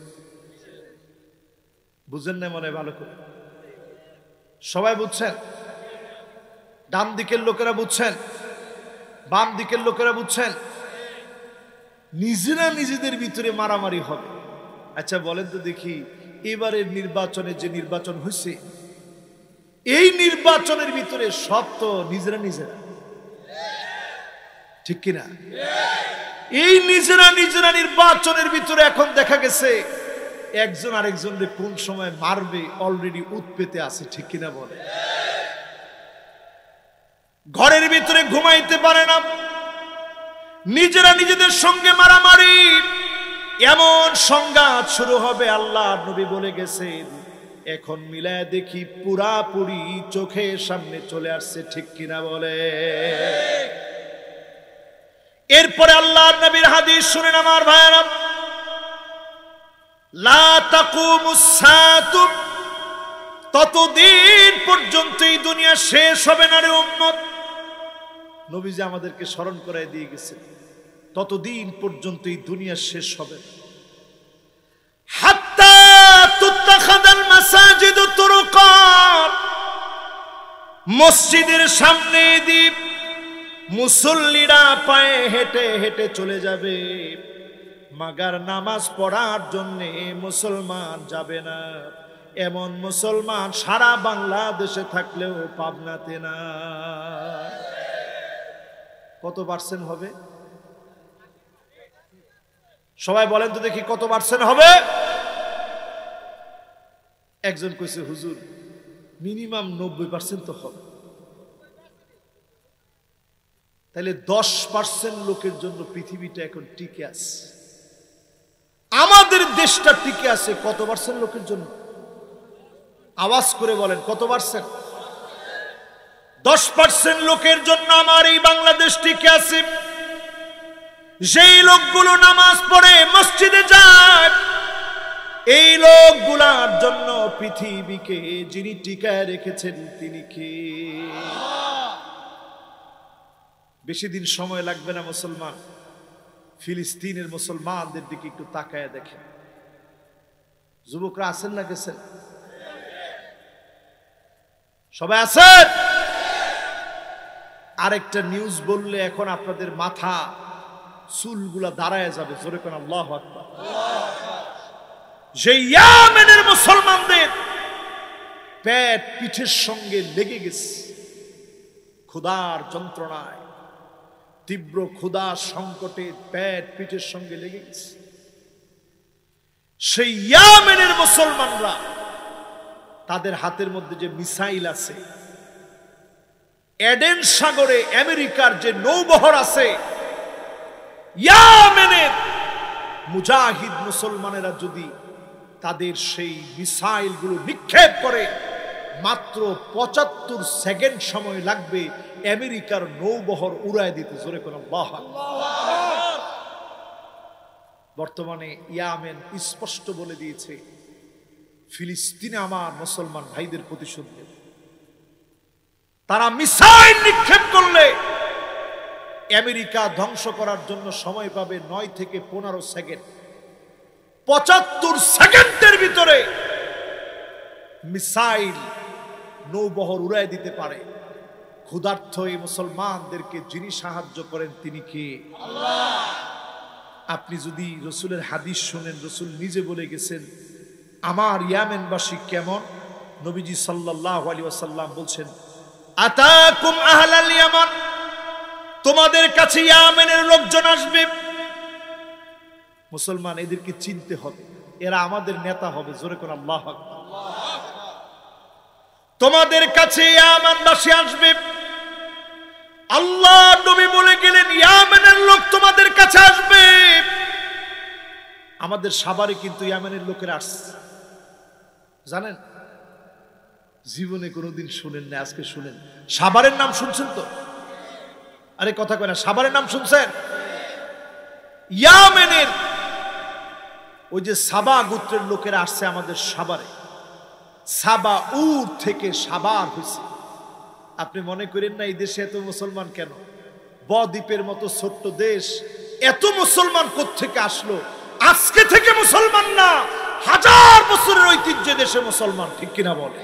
A: বুঝেন না মনে ভালো করে? সবাই বুঝছেন? ডান দিকের লোকেরা বুঝছেন, বাম দিকের লোকেরা বুঝছেন? নিজেরা নিজেদের ভিতরে মারামারি হবে। আচ্ছা বলেন তো দেখি, এবারের নির্বাচনে যে নির্বাচন হয়েছে, এই নির্বাচনের ভিতরে সব তো নিজেরা নিজেরা, ঠিক কিনা? এই নিজেরা নিজেরা নির্বাচনের ভিতরে এখন দেখা গেছে একজন আরেকজনকে কোন সময় মারবে অলরেডি উৎপেতে আছে, ঠিক কিনা বলে? ঘরের ভিতরে ঘুমাইতে পারে না, নিজেরা নিজেদের সঙ্গে মারামারি, এমন সংঘাত শুরু হবে। আল্লাহ নবী বলে গেছেন, এখন মিলায় দেখি পুরাপুরি চোখের সামনে চলে আসছে, ঠিক কিনা বলে? এরপরে আল্লাহ নবীর হাদিস শুনেন আমার ভাইয়েরা, লা তাকুমুস সাআতু, ততদিন পর্যন্ত এই দুনিয়া শেষ হবে না রে উম্মত। নবীজি আমাদেরকে স্মরণ করাই দিয়ে গেছেন, ততদিন পর্যন্ত এই দুনিয়া শেষ হবে না। হাত্তা তুত্তাখাদাল মাসাজিদু তুরুকাত, মসজিদের সামনে দিয়ে মুসল্লিরা পায়ে হেঁটে হেঁটে চলে যাবে, মাগার নামাজ পড়ার জন্য মুসলমান যাবে না। এমন মুসলমান সারা বাংলাদেশে থাকলেও পাবনাতে না। কত পার্সেন্ট হবে? সবাই বলেন তো দেখি, কত পার্সেন্ট হবে? একজন কইছে, হুজুর মিনিমাম 90% তো হবে। তাহলে 10% লোকের জন্য পৃথিবীটা এখন টিকে আছে, আমাদের দেশটা টিকে আছে কত পার্সেন্ট লোকের জন্য? আওয়াজ করে বলেন, কত পার্সেন্ট? 10% লোকের জন্য আমার এই বাংলাদেশ টিকে আছে। যেই লোকগুলো নামাজ পড়ে মসজিদে যায়, এই লোকগুলার জন্য পৃথিবীকে যিনি টিকায় রেখেছেন তিনি কে? বেশি দিন সময় লাগবে না মুসলমান, ফিলিস্তিনের মুসলমানদের দিকে একটু তাকায় দেখেন। যুবকরা আছেন না গেছেন? সবাই আছেন? আরেকটা নিউজ বললে এখন আপনাদের মাথা চুলগুলা দাঁড়ায় যাবে। জোরে কোন আল্লাহু আকবার। যে ইয়েমেনের মুসলমানদের পেট পিঠের সঙ্গে লেগে গেছে ক্ষুধার যন্ত্রণায়, তীব্র ক্ষুধা সংকটে পেট পিঠের সঙ্গে লেগে গেছে। সেই ইয়েমেনের মুসলমানরা, তাদের হাতের মধ্যে যে মিসাইল আছে, এডেন সাগরে আমেরিকার যে নৌবহর আছে, ইয়েমেনের মুজাহিদ মুসলমানেরা যদি তাদের সেই মিসাইলগুলো নিক্ষেপ করে, মাত্র 75 সেকেন্ড সময় লাগবে আমেরিকার নৌবহর উড়ায় দিতে। জোরে কোন আল্লাহু আকবার। বর্তমানে ইয়েমেন স্পষ্ট বলে দিয়েছে, ফিলিস্তিনে আমার মুসলমান ভাইদের প্রতিশোধ নেবে। তারা মিসাইল নিক্ষেপ করলে আমেরিকা ধ্বংস করার জন্য সময় পাবে 9 থেকে 15 সেকেন্ড। 75 সেকেন্ডের ভিতরে মিসাইল নৌবহর উড়ায় দিতে পারে। ক্ষুধার্ত এই মুসলমানদেরকে যিনি সাহায্য করেন তিনি কে? আল্লাহ। আপনি যদি রসুলের হাদিস শুনেন, রসুল নিজে বলে গেছেন আমার ইয়েমেনবাসী কেমন। নবীজি সাল্লাল্লাহু আলাইহি ওয়াসাল্লাম বলছেন, আতাকুম আহলাল ইয়ামান, তোমাদের কাছে ইয়ামেনের লোকজন আসবে। মুসলমান, এদেরকে চিনতে হবে, এরা আমাদের নেতা হবে। জোরে করে আল্লাহু আকবার। তোমাদের কাছে ইয়ামানবাসী আসবে। আল্লাহ নবী বলে গেলেন ইয়ামেনের লোক তোমাদের কাছে আসবে। আমাদের সাভারে কিন্তু ইয়ামেনের লোকেরা আসছে, জানেন? জীবনে কোনোদিন শুনেন না, আজকে শুনেন। সাভারের নাম শুনছেন তো? আরে কথা কয় না, সাভারের নাম শুনছেন? ইয়ামেনের ওই যে সাবা গোত্রের লোকেরা আসছে আমাদের সাভারে। সাবা উর থেকে সাভার হয়েছে। আপনি মনে করেন না এই দেশে এত মুসলমান কেন? বদ্বীপের মতো ছোট্ট দেশ, এত মুসলমান কোত্থেকে আসলো? আজকে থেকে মুসলমান না, হাজার বছরের ঐতিহ্য দেশে মুসলমান, ঠিক কিনা বলে?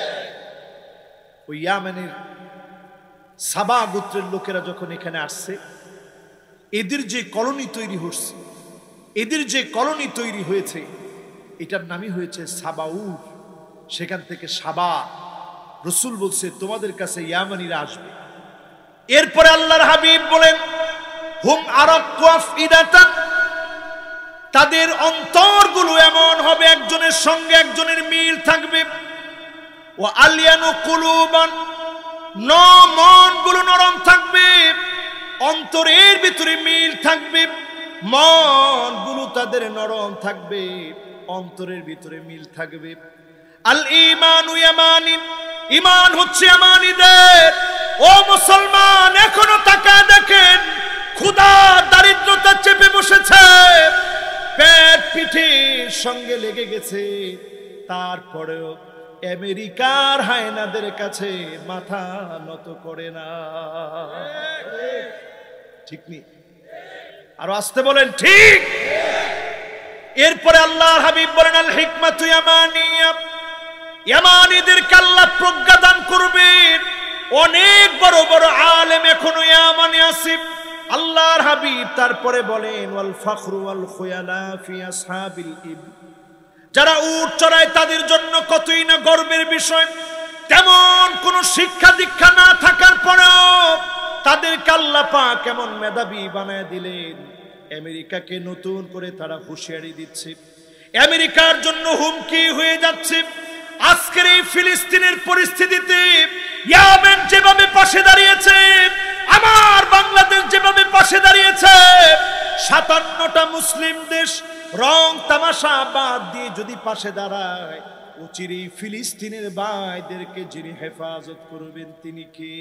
A: ওই ইয়ামেনের সাবা গোত্রের লোকেরা যখন এখানে আসছে, এদের যে কলোনি তৈরি হচ্ছে, এদের যে কলোনি তৈরি হয়েছে, এটার নামই হয়েছে সাবাউর। সেখান থেকে সাবা। রসুল বলছে তোমাদের কাছে ইয়ামানিরা আসবে। এরপরে আল্লাহর হাবিব বলেন হুম আরাক্কু আফইদাতান, তাদের অন্তরগুলো এমন হবে একজনের সঙ্গে একজনের মিল থাকবে। ওয়া আলিয়ানু কুলুবান, মনগুলো নরম থাকবে, অন্তরের ভিতরে মিল থাকবে, মনগুলো তাদের নরম থাকবে, অন্তরের ভিতরে মিল থাকবে। আল ঈমানু ইয়ামানি, ঈমান হচ্ছে ইয়ামানীদের। ও মুসলমান, এখনো তাকায় দেখেন, ক্ষুধা দারিদ্রতা চেপে বসেছে, পেট পিঠের সঙ্গে লেগে গেছে, তারপরেও আমেরিকার হায়নাদের কাছে মাথা নত করে না। ঠিক নেই? আরো আসতে বলেন ঠিক। এরপরে আল্লাহর হাবিব বলেন আল হিকমাতু ইয়ামানিয়া, ইয়ামানীদেরকে আল্লাহ প্রজ্ঞা দান করবেন। অনেক বড় বড় আলেম এখনো ইয়ামানে আছে। আল্লাহর হাবিব তারপরে বলেন ওয়াল ফাখরু ওয়াল খুয়ালা ফি আসহাবিল ইব, যারা উট চড়ায় তাদের জন্য কতই না গর্বের বিষয়। তেমন কোন শিক্ষা দীক্ষা না থাকার পরেও তাদেরকে আল্লাহ পাক কেমন মেধাবী বানায় দিলেন। আমেরিকাকে নতুন করে তারা হুঁশিয়ারি দিচ্ছে, আমেরিকার জন্য হুমকি হয়ে যাচ্ছে। আজকের এই ফিলিস্তিনের পরিস্থিতিতে ইয়ামেন যেভাবে পাশে দাঁড়িয়েছে, আমার বাংলাদেশ যেভাবে পাশে দাঁড়িয়েছে, 57টা মুসলিম দেশ রং তামাশা বাদ দিয়ে যদি পাশে দাঁড়ায়, অচিরেই ফিলিস্তিনের ভাইদেরকে যিনি হেফাজত করবেন তিনি কে?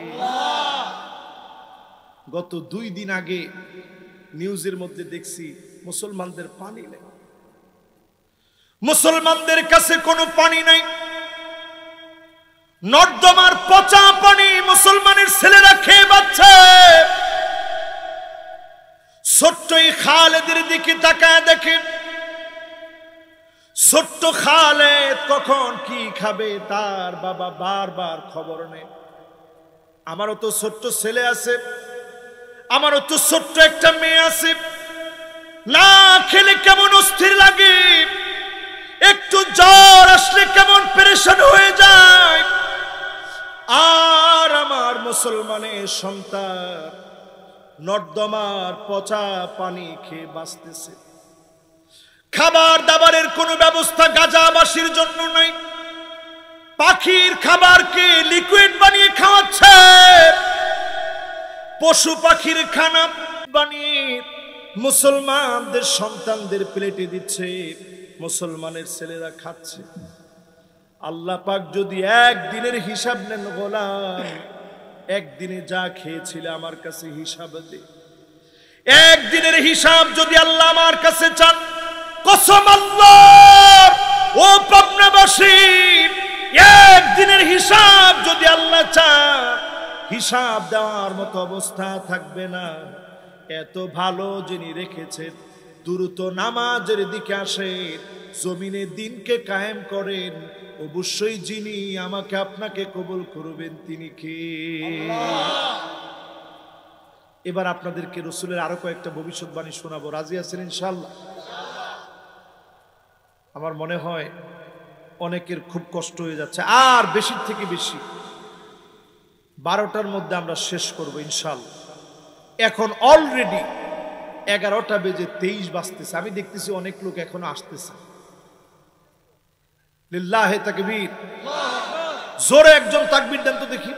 A: গত 2 দিন আগে নিউজের মধ্যে দেখছি মুসলমানদের পানি নেই, মুসলমানদের কাছে কোনো পানি নাই। নর্দমার পচা পানি মুসলমানের ছেলেরা খেয়ে বাঁচছে। ছোট্ট এই খালেদের দিকে তাকায় দেখেন, ছোট্ট খালেদ কখন কি খাবে তার বাবা বারবার খবর নেই। আমারও তো ছোট্ট ছেলে আছে, আমারও তো ছোট্ট একটা মেয়ে আছে, না খেলে কেমন অস্থির লাগে, একটু জ্বর আসলে কেমন পেরেশান হয়ে যায়। আর আমার মুসলমানের সন্তান নর্দমার পচা পানি খেয়ে বাঁচতেছে। খাবার দাবারের কোনো ব্যবস্থা গাজাবাসীর জন্য নাই। পাখির খাবারকে লিকুইড বানিয়ে খাওয়াচ্ছে, পশু পাখির খানা বানিয়ে মুসলমানদের সন্তানদের প্লেটে দিচ্ছে, মুসলমানের ছেলেরা খাচ্ছে। আল্লাহ পাক যদি একদিনের হিসাব নেন গোলাম, একদিনে যা খেয়েছিল আমার কাছে হিসাব দে। একদিনের হিসাব যদি আল্লাহ আমার কাছে চান, কসম আল্লাহ ও পাবনাবাসী, একদিনের হিসাব যদি আল্লাহ চান, হিসাব দেওয়ার মতো অবস্থা থাকবে না। এত ভালো যিনি রেখেছেন, দ্রুত নামাজের দিকে আসেন, জমিনে দিনকে কায়েম করেন, অবশ্যই যিনি আমাকে আপনাকে কবুল করবেন তিনি কে? এবার আপনাদেরকে রসুলের আরো কয়েকটা ভবিষ্যৎবাণী শোনাবো। রাজি আছেন ইনশাআল্লাহ? আমার মনে হয় অনেকের খুব কষ্ট হয়ে যাচ্ছে, আর বেশির থেকে বেশি 12টার মধ্যে আমরা শেষ করব ইনশাআল্লাহ। এখন অলরেডি 11টা বেজে 23 বাজতেছে। আমি দেখতেছি অনেক লোক এখনো আসতেছে। লিল্লাহি তাকবীর, জোরে একজন তাকবীর দেন তো দেখি।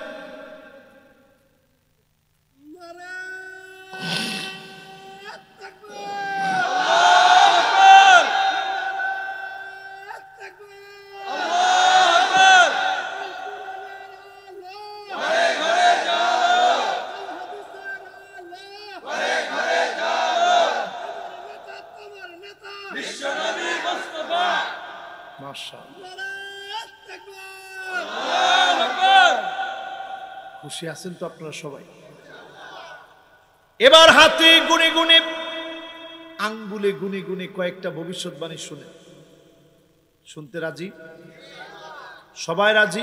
A: খুশি আছেন তো আপনারা সবাই? এবার হাতে গুনে গুনে, আঙ্গুলে গুনে গুনে কয়েকটা ভবিষ্যৎবাণী শুনে, শুনতে রাজি? সবাই রাজি?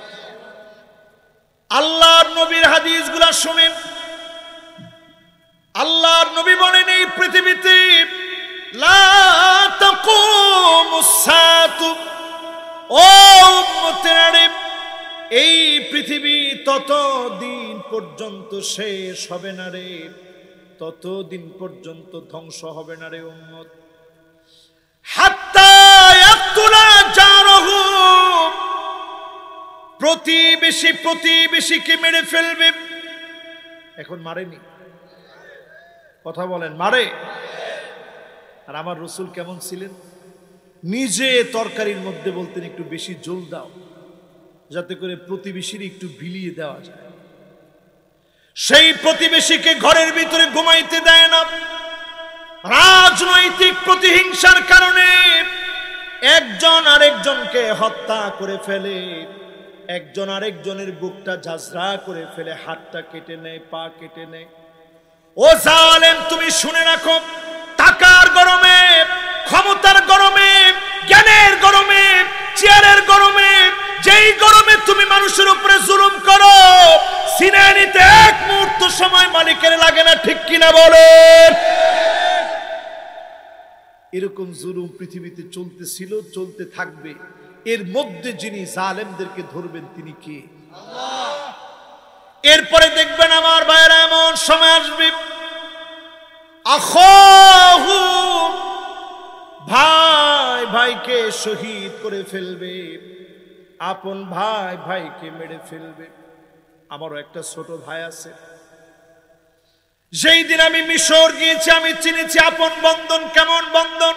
A: আল্লাহর নবীর হাদিসগুলো শুনেন। আল্লাহর নবী বলেন, এই পৃথিবীতে লা তাকুমুস সাআতু, ও উম্মতেরা, এই পৃথিবী ততদিন পর্যন্ত শেষ হবে না রে, ততদিন পর্যন্ত ধ্বংস হবে না রে উম্মত। হাত্তা ইয়াকতুলা জারহু, প্রতিবেশী প্রতিবেশীকে মেরে ফেলবে। এখন মারেনি? কথা বলেন, মারে? আর আমার রাসূল কেমন ছিলেন? নিজে তরকারির মধ্যে বলতেন একটু বেশি ঝোল দাও, যাতে করে প্রতিবেশীর একটু বিলিয়ে দেওয়া যায়। সেই প্রতিবেশীকে ঘরের ভিতরে ঘুমাইতে দেয় না। রাজনৈতিক প্রতিহিংসার কারণে একজন আরেকজনকে হত্যা করে ফেলে, একজন আরেকজনের বুকটা ঝাঁঝরা করে ফেলে, হাতটা কেটে নেয়, পা কেটে নেয়। ও জালেম, তুমি শুনে রাখো, টাকার গরমে, ক্ষমতার গরমে, জ্ঞানের গরমে, চেয়ারের গরমে, যেই গরমে তুমি মানুষের উপরে জুলুম করো, সিনায় নিতে এক মুহূর্ত সময় মালিকের লাগে না, ঠিক কিনা বলেন? এরকম জুলুম পৃথিবীতে চলতেছিল, চলতে থাকবে। এর মধ্যে যিনি জালেমদেরকে ধরবেন তিনি কে? আল্লাহ। এরপরে দেখবেন আমার ভাইয়েরা, এমন সময় আসবে, আখাহু, ভাই ভাইকে শহীদ করে ফেলবে, আপন ভাই ভাইকে মেরে ফেলবে। আমারও একটা ছোট ভাই আছে। যেই দিন আমি মিশর গিয়েছি, আমি চিনেছি আপন বন্ধন কেমন বন্ধন।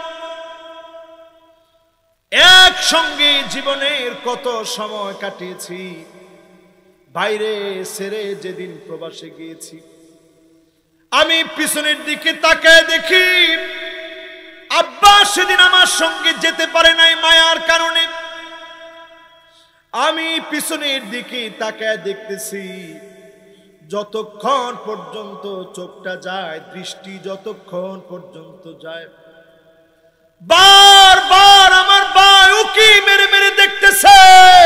A: একসঙ্গে জীবনের কত সময় কাটিয়েছি। বাইরে ছেড়ে যেদিন প্রবাসে গিয়েছি, আমি পিছনের দিকে তাকায় দেখি আব্বা সেদিন আমার সঙ্গে যেতে পারে নাই মায়ার কারণে। আমি পিছনের দিকে তাকায় দেখতেছি, যতক্ষণ পর্যন্ত চোখটা যায়, দৃষ্টি যতক্ষণ পর্যন্ত যায়, বারবার আমার ভাই উকি মেরে মেরে দেখতেছে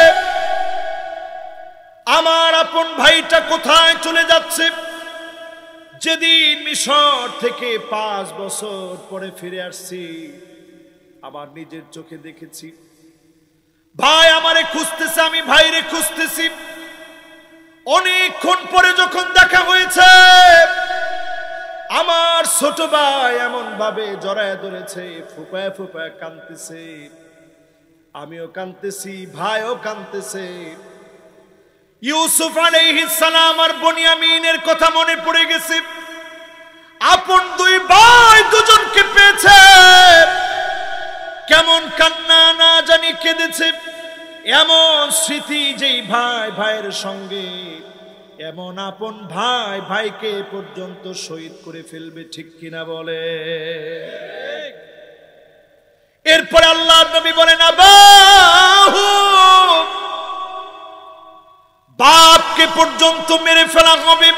A: আমার আপন ভাইটা কোথায় চলে যাচ্ছে। যেদিন মিশর থেকে 5 বছর পরে ফিরে আসছি, আমার নিজের চোখে দেখেছি ভাই আমারে খুঁজতেছে, আমি ভাইরে খুঁজতেছি। অনেকক্ষণ পরে যখন দেখা হয়েছে, আমার ছোট ভাই এমন ভাবে জড়ায় ধরেছে, ফুপায় ফুপায় কাঁদতেছে, আমিও কাঁদতেছি, ভাইও কাঁদতেছে। ইউসুফ আলাইহিস সালাম আর বনিয়ামিনের কথা মনে পড়ে গেছে। আপন দুই ভাই দুজনকে পেয়েছে, কেমন কান্না না জানি কেঁদেছে। এমন স্মৃতি যেই ভাই ভাইয়ের সঙ্গে, এমন আপন ভাই ভাইকে পর্যন্ত শহীদ করে ফেলবে, ঠিক কিনা বলে? এরপরে আল্লাহর নবী বলেন, আবাহু, বাপকে পর্যন্ত মেরে ফেলা হবে,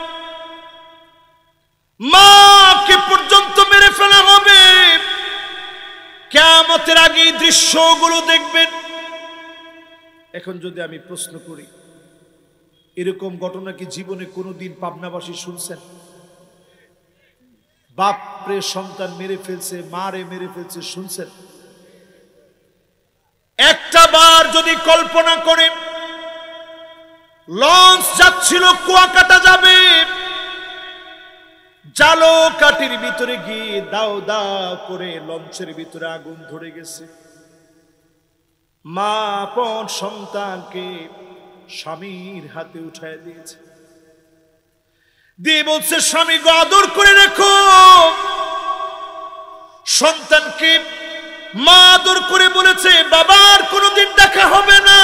A: মাকে পর্যন্ত মেরে ফেলা হবে। কিয়ামতের আগে দৃশ্যগুলো দেখবেন। এখন যদি আমি প্রশ্ন করি, এরকম ঘটনা কি জীবনে কোনোদিন পাবনাবাসী শুনছেন? বাপরে সন্তান মেরে ফেলছে, মারে মেরে ফেলছে, শুনছেন? একটা বার যদি কল্পনা করেন, লঞ্চ যাচ্ছিল কুয়াকাটা যাবে, জালকাঠির ভিতরে গিয়ে দাও দাও করে লঞ্চের ভিতরে আগুন ধরে গেছে। মা আপন সন্তানকে স্বামীর হাতে উঠায় দিয়েছে, দিয়ে বলছে স্বামী গো আদর করে রেখো। সন্তানকে মা আদর করে বলেছে বাবার কোনোদিন দেখা হবে না,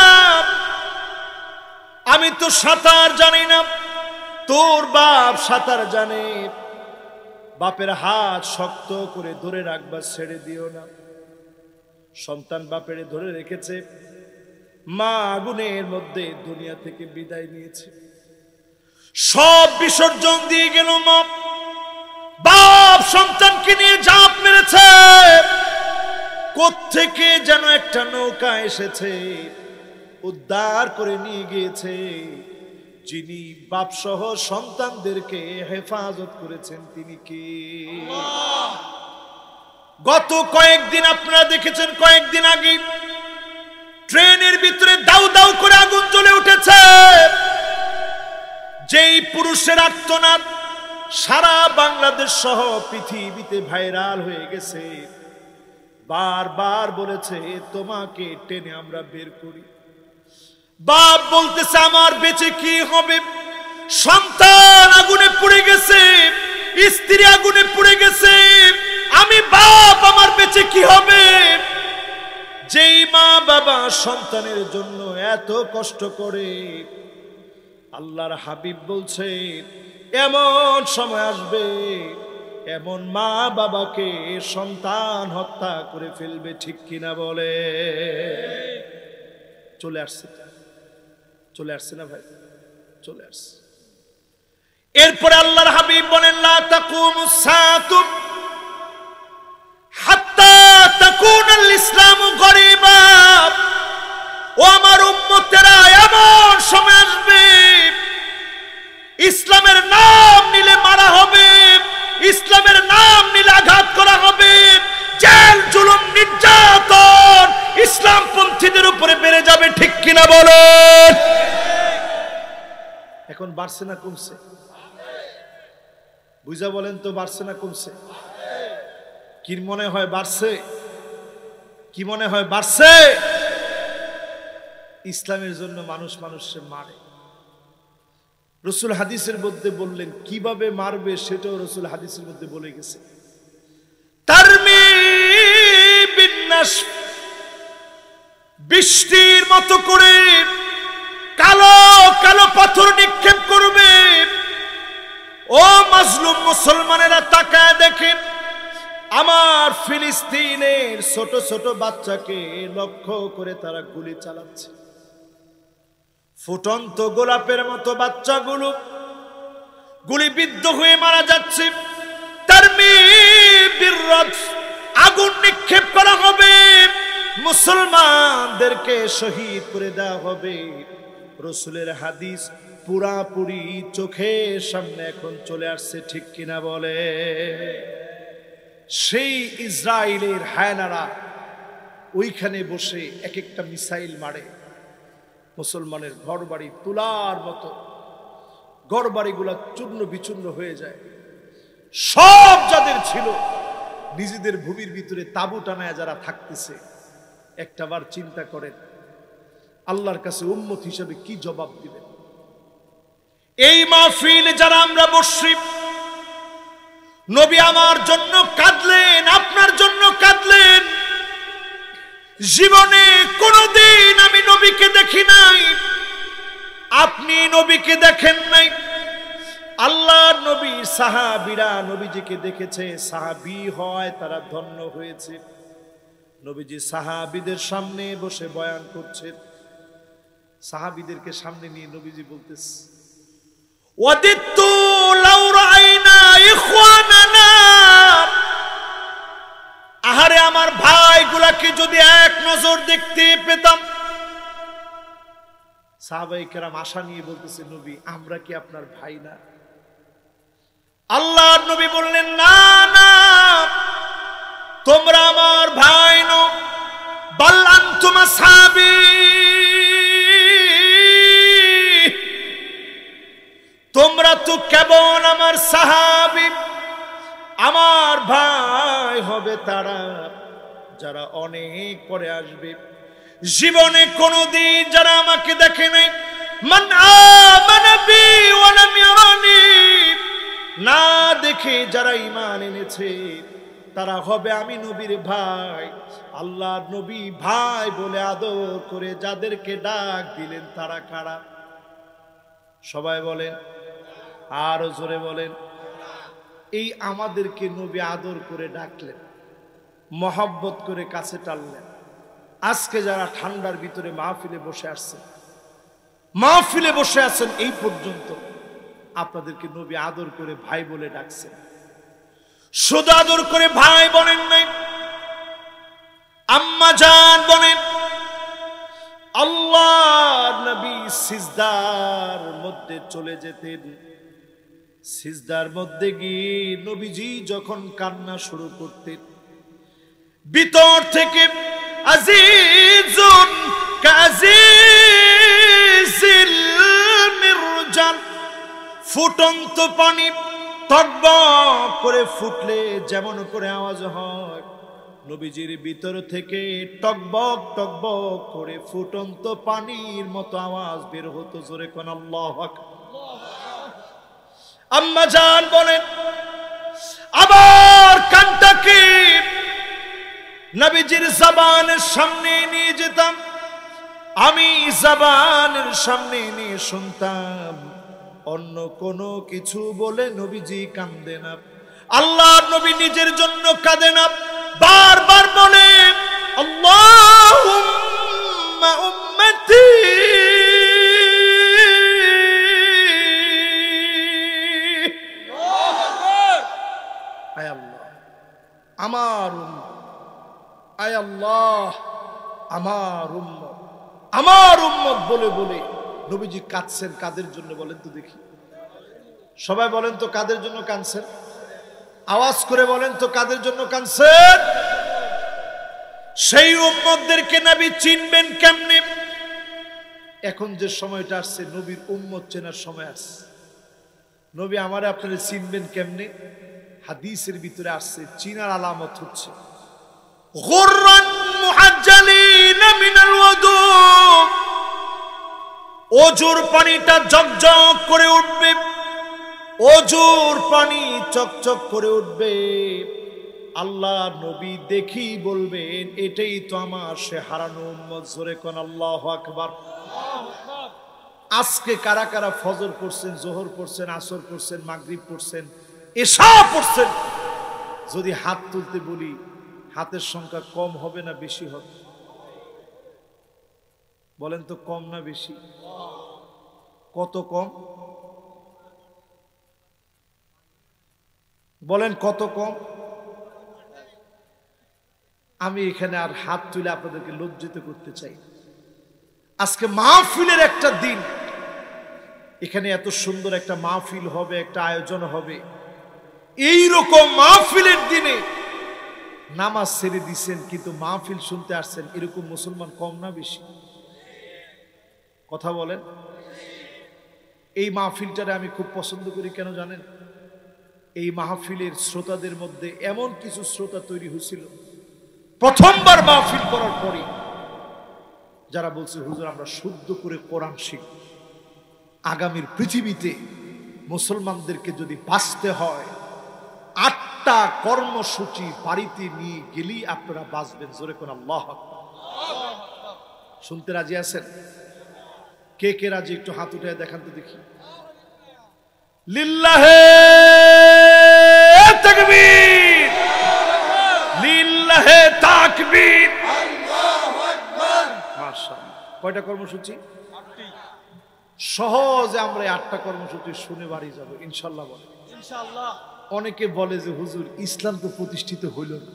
A: আমি তো সাঁতার জানি না, তোর বাপ সাঁতার জানে, বাপের হাত শক্ত করে ধরে রাখবা, ছেড়ে দিও না। সন্তান বাপের ধরে রেখেছে, মা আগুনের মধ্যে দুনিয়া থেকে বিদায় নিয়েছে, সব বিসর্জন দিয়ে গেল মা। বাপ সন্তানকে নিয়ে ঝাঁপ মেরেছে, কোত্থেকে যেন একটা নৌকা এসেছে, উদ্ধার করে নিয়ে গিয়েছে। যিনি বাপ সহ সন্তানদেরকে হেফাজত করেছেন তিনি কে? গত কয়েকদিন আপনারা দেখেছেন, কয়েকদিন আগে ট্রেনের ভিতরে দাউ দাউ করে আগুন জ্বলে উঠেছে। যেই পুরুষের আর্তনাদ সারা বাংলাদেশ সহ পৃথিবীতে ভাইরাল হয়ে গেছে, বারবার বলেছে তোমাকে টেনে আমরা বের করি। বাপ বলতেছে আমার বেঁচে কি হবে, সন্তান আগুনে পুড়ে গেছে, স্ত্রী আগুনে পুড়ে গেছে, আমি বাপ আমার বেঁচে কি হবে? যেই মা বাবা সন্তানের জন্য এত কষ্ট করে, আল্লাহর হাবিব বলছে এমন সময় আসবে, এমন মা বাবাকে সন্তান হত্যা করে ফেলবে, ঠিক কিনা বলে? চলে আসছে, চলে আসছে না ভাই? চলে আসছে। এরপরে আল্লাহর হাবিব বলেন লা তাকুমুস সাআতু হাত্তা তাকুনাল ইসলামু গরিবা। ও আমার উম্মতেরা, এমন সময় আসবে ইসলামের নাম নিলে মারা হবে, ইসলামের নাম নিলে আঘাত করা হবে, জেল জুলুম নির্যাতন ইসলামপন্থীদের উপরে বেড়ে যাবে, ঠিক কিনা বলেন? এখন বাড়ছে না কমছে? বুঝা বলেন তো, বাড়ছে না কমছে? কি মনে হয় বাড়ছে? কি মনে হয় বাড়ছে? ইসলামের জন্য মানুষ মানুষকে মারে। রাসূল হাদিসের মধ্যে বললেন কিভাবে মারবে, সেটাও রাসূল হাদিসের মধ্যে বলে গেছে। তারমি বিন্নাস, বৃষ্টির মতো করে কালো কালো পাথর নিক্ষেপ করবে। ও মাজলুম মুসলমানেরা তাকায় দেখেন, আমার ফিলিস্তিনের ছোট ছোট বাচ্চাকে লক্ষ্য করে তারা গুলি চালাচ্ছে। ফুটন্ত গোলাপের মতো বাচ্চাগুলো গুলিবিদ্ধ হয়ে মারা যাচ্ছে। আগুন নিক্ষেপ করা হবে, মুসলমানদেরকে শহীদ করে দেওয়া হবে। রাসূলের হাদিস পুরাপুরি চোখের সামনে এখন চলে আসছে, ঠিক কিনা বলে? সেই ইসরায়েলের হায়নারা ওইখানে বসে এক একটা মিসাইল মারে, মুসলমানের ঘর বাড়ি তুলার মতো, ঘর বাড়িগুলা চূর্ণ বিচূর্ণ হয়ে যায়। সব যাদের ছিল নিজেদের ভূমির ভিতরে তাবু টানায় যারা থাকতেছে, একটাবার চিন্তা করেন আল্লাহর কাছে উম্মত হিসেবে কি জবাব দিবেন? এই মাহফিলে যারা আমরা বসছি, নবী আমার জন্য কাঁদলেন, আপনার জন্য কাঁদলেন। জীবনে কোনদিন আমি নবীকে দেখি নাই, আপনি নবীকে দেখেন নাই। আল্লাহর নবী সাহাবীরা নবীজিকে দেখেছে, সাহাবী হয় তারা ধন্য হয়েছে। নবীজি সাহাবীদের সামনে বসে বয়ান করছেন, সাহাবীদেরকে সামনে নিয়ে নবীজি বলতেছে ওয়াদিতু লাউ রাআইনা ইখওয়ানানা, আহারে আমার ভাইগুলাকে যদি এক নজর দেখতে পেতাম। সাহাবায়ে কেরাম আশা নিয়ে বলতেছে নবী আমরা কি আপনার ভাই না? আল্লাহর নবী বললেন না না, তোমরা আমার ভাই নও, বাল আনতুম আসহাবী, তোমরা তো কেবল আমার সাহাবী, আমার ভাই হবে তারা যারা অনেক পরে আসবে। জীবনে কোনদিন যারা আমাকে দেখে নাই, মান আমানা বি ওয়া লাম ইয়ারানি, না দেখে যারা ঈমান এনেছে তারা হবে আমি নবীর ভাই। আল্লাহর নবী ভাই বলে আদর করে যাদেরকে ডাক দিলেন তারা কারা? সবাই বলেন, আরো জোরে বলেন। এই আমাদেরকে নবী আদর করে ডাকলেন, মহব্বত করে কাছে টানলেন। আজকে যারা ঠান্ডার ভিতরে মাহফিলে বসে আসছেন, মাহফিলে বসে আছেন, এই পর্যন্ত আপনাদেরকে নবী আদর করে ভাই বলে ডাকছেন। শুধু আদর করে ভাই বলেন নাই, আম্মা জান বলেন। আল্লাহর নবী সিজদার মধ্যে চলে যেতেন। সিজদার মধ্যে গিয়ে নবীজি যখন কান্না শুরু করতেন, ভিতর থেকে আজিজুন কাজিজিল মিরজাল, ফুটন্ত পানি টকবক করে ফুটলে যেমন করে আওয়াজ হয়, নবীজির ভিতর থেকে টকবক টকবক করে ফুটন্ত পানির মতো আওয়াজ বের হতো। জোরে কোন আল্লাহু আকবার। আম্মা জান বলেন, আবার কানটাকে নবীজির জবানের সামনে নিয়ে যেতাম, আমি জবানের সামনে নিয়ে শুনতাম। অন্য কোনো কিছু বলে নবীজি কান্দে না, আল্লাহর নবী নিজের জন্য কাঁদে না। বারবার বলে আল্লাহুম্মা উম্মতি, আয় আল্লাহ আমার উম্মত, আয় আল্লাহ আমার উম্মত, আমার উম্মত বলে বলে নবীজি কাঁদছেন। কাদের জন্য বলেন তো দেখি? সবাই বলেন তো কাদের জন্য কাঁদছেন? আওয়াজ করে বলেন তো কাদের জন্য কাঁদছেন? সেই উম্মতদেরকে নবী চিনবেন কেমনে? এখন যে সময়টা আসছে, নবীর উম্মত চেনার সময় আসছে। নবী আমারে আপনারা চিনবেন কেমনে? হাদিসের ভিতরে আসছে, চিনার আলামত হচ্ছে গুররান মুহাজ্জালিনা মিনাল ওয়াদু, ওজুর পানিটা ঝকঝক করে উঠবে, ওজুর পানি চকচক করে উঠবে। আল্লাহ নবী দেখি বলবেন, এটাই তো আমার সে হারানো উম্মত। জোরে কোন আল্লাহু আকবার। আজকে কারা কারা ফজর পড়ছেন, জোহর পড়ছেন, আসর পড়ছেন, মাগরিব পড়ছেন, এশা পড়ছেন? যদি হাত তুলতে বলি, হাতের সংখ্যা কম হবে না বেশি হবে? বলেন তো কম না বেশি? কত কম? বলেন কত কম? আমি এখানে আর হাত তুলে আপনাদেরকে লজ্জিত করতে চাই। আজকে মাহফিলের একটা দিন, এখানে এত সুন্দর একটা মাহফিল হবে, একটা আয়োজন হবে। এই রকম মাহফিলের দিনে নামাজ ছেড়ে দিছেন, কিন্তু মাহফিল শুনতে আসছেন, এরকম মুসলমান কম না বেশি? কথা বলেন। এই মাহফিলটারে আমি খুব পছন্দ করি, কেন জানেন? এই মাহফিলের শ্রোতাদের মধ্যে এমন কিছু শ্রোতা তৈরি হয়েছিল প্রথমবার মাহফিল করার পরে, যারা বলছে হুজুর আমরা শুদ্ধ করে কোরআন শিখব। আগামীর পৃথিবীতে মুসলমানদেরকে যদি বাঁচতে হয়, 8টা কর্মসূচি বাড়িতে নিয়ে গেলেই আপনারা বাঁচবেন। জোরে কোন আল্লাহু আকবার। শুনতে রাজি আছেন? কে কে রাজি? একটু হাত উঠে দেখান তো দেখি। লিল্লাহে তাকবীর, লিল্লাহে তাকবীর, আল্লাহু আকবার। মাশাআল্লাহ। কয়টা কর্মসূচি? 8টি। সহজে আমরা 8টা কর্মসূচি শুনে বাড়ি যাব ইনশাআল্লাহ। বলে ইনশাআল্লাহ। অনেকে বলে যে হুজুর ইসলাম তো প্রতিষ্ঠিত হইল না।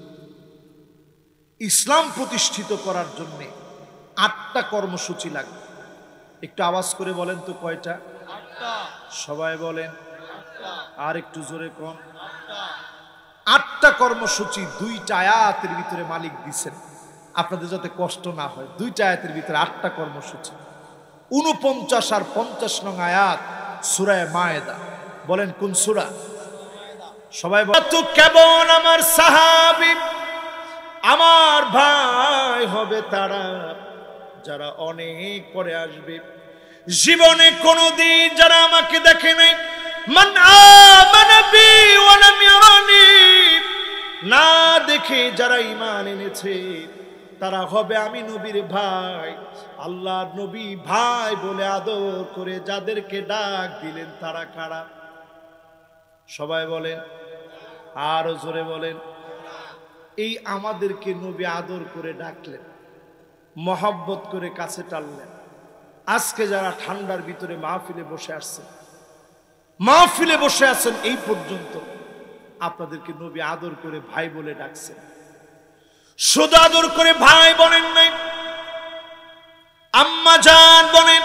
A: ইসলাম প্রতিষ্ঠিত করার জন্য 8টা কর্মসূচি লাগবে। একটু আওয়াজ করে বলেন তো কয়টা? 8টা। সবাই বলেন, আর একটু জোরে কোন? 8টা কর্মসূচি 2টা আয়াতের ভিতরে মালিক দিচ্ছেন, আপনাদের যাতে কষ্ট না হয়। 2টা আয়াতের ভিতরে 8টা কর্মসূচি। 49 আর 50 নং আয়াত সূরা মায়েদা। বলেন কোন সূরা? সবাই বলেন তো কেমন আমার সাহাবী, আমার ভাই হবে তারা যারা অনেক পরে আসবে, জীবনে কোনদিন যারা আমাকে দেখে নাই। মান আমানা বি ওয়া লাম ইয়ারানি, না দেখে যারা ঈমান এনেছে তারা হবে আমি নবীর ভাই। আল্লাহর নবী ভাই বলে আদর করে যাদেরকে ডাক দিলেন তারা কারা? সবাই বলেন, আরো জোরে বলেন। এই আমাদেরকে নবী আদর করে ডাকলেন, মহব্বত করে কাছে টানলেন। আজকে যারা ঠান্ডার ভিতরে মাহফিলে বসে আসছেন, মাহফিলে বসে আছেন, এই পর্যন্ত আপনাদেরকে নবী আদর করে ভাই বলে ডাকছেন। শুধু আদর করে ভাই বলেন নাই, আম্মা জান বলেন।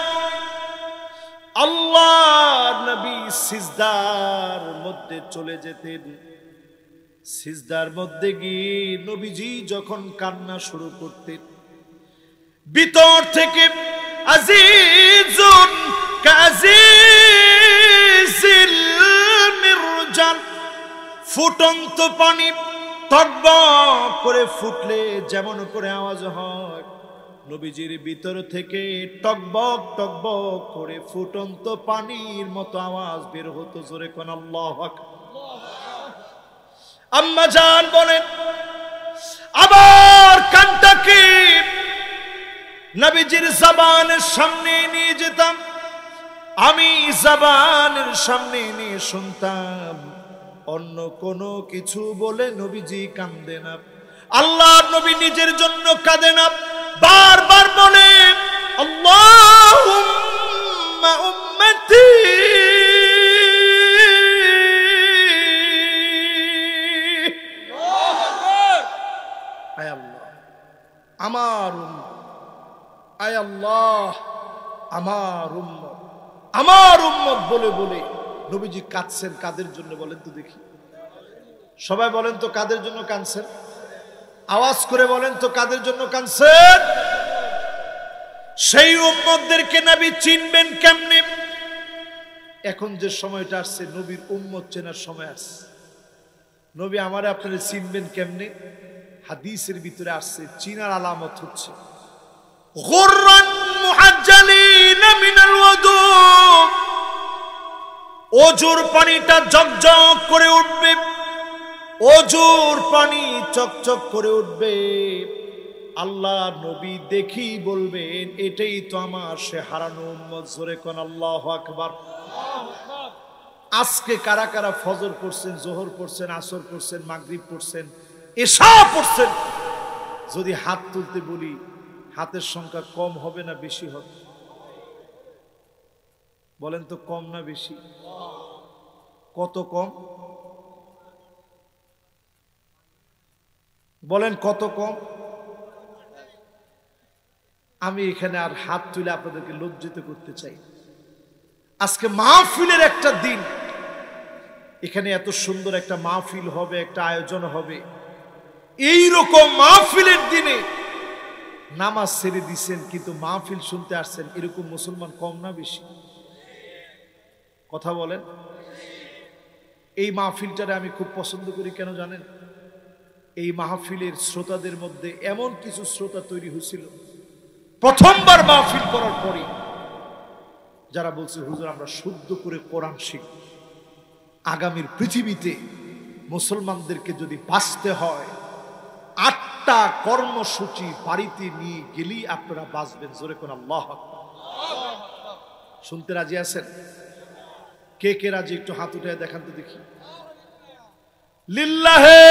A: আল্লাহর নবী সিজদার মধ্যে চলে যেতেন, সিজদার মধ্যে গিয়ে নবীজি যখন কান্না শুরু করতেন, ভিতর থেকে আজিজুন কাজিজিল মিরজাল, ফুটন্ত পানি টকবক করে ফুটলে যেমন করে আওয়াজ হয়, নবীজির ভিতর থেকে টকবক টকবক করে ফুটন্ত পানির মতো আওয়াজ বের হতো। জোরে কোন আল্লাহু আকবার। আম্মা জান বলেন, আবার কানটাকে নবীজির জবানের সামনে নিয়ে যেতাম, আমি জবানের সামনে নিয়ে শুনতাম, অন্য কোনো কিছু বলে নবীজি কান্দে না, আল্লাহর নবী নিজের জন্য কাঁদে না। বারবার বলে আল্লাহুম্মা উম্মতি, আয় আল্লাহ আমার উম্মত, আয় আল্লাহ আমার উম্মত, আমার উম্মত বলে বলে নবীজি কাঁদছেন। কাদের জন্য বলেন তো দেখি? সবাই বলেন তো কাদের জন্য কাঁদছেন? আওয়াজ করে বলেন তো কাদের জন্য কাঁদছেন? সেই উম্মতদেরকে নবী চিনবেন কেমনে? এখন যে সময়টা আসছে নবীর উম্মত চেনার সময় আসছে। নবী আমারে আপনারা চিনবেন কেমনে? হাদিসের ভিতরে আসছে চিনার আলামত হচ্ছে গুররান মুহাজ্জালিনা মিনাল ওয়াদু, ওজুর পানিটা ঝকঝক করে উঠবে, ওজুর পানি চকচক করে উঠবে। আল্লাহ নবী দেখি বলবেন এটাই তো আমার সে হারানো উম্মত। জোরে কোন আল্লাহু আকবার। আজকে কারা কারা ফজর পড়ছেন, যোহর পড়ছেন, আসর পড়ছেন, মাগরিব পড়ছেন, এশা পড়ছেন? যদি হাত তুলতে বলি হাতের সংখ্যা কম হবে না বেশি হবে? বলেন তো কম না বেশি? কত কম? বলেন কত কম? আমি এখানে আর হাত তুলে আপনাদেরকে লজ্জিত করতে চাই। আজকে মাহফিলের একটা দিন, এখানে এত সুন্দর একটা মাহফিল হবে, একটা আয়োজন হবে। এই রকম মাহফিলের দিনে নামাজ ছেড়ে দিছেন কিন্তু মাহফিল শুনতে আসছেন, এরকম মুসলমান কম না বেশি? কথা বলেন। এই মাহফিলটারে আমি খুব পছন্দ করি, কেন জানেন? এই মাহফিলের শ্রোতাদের মধ্যে এমন কিছু শ্রোতা তৈরি হয়েছিল প্রথমবার মাহফিল করার পরে, যারা বলছে হুজুর আমরা শুদ্ধ করে কোরআন শিখব, আগামীর পৃথিবীতে মুসলমানদেরকে যদি বাঁচতে হয় 8টা কর্মসূচি বাড়িতে নিয়ে গেলেই আপনারা বাঁচবেন। জোরে কোন আল্লাহু আকবার। শুনতে রাজি আছেন? কে কে রাজি একটু হাত উঠে দেখান তো দেখি। লিল্লাহে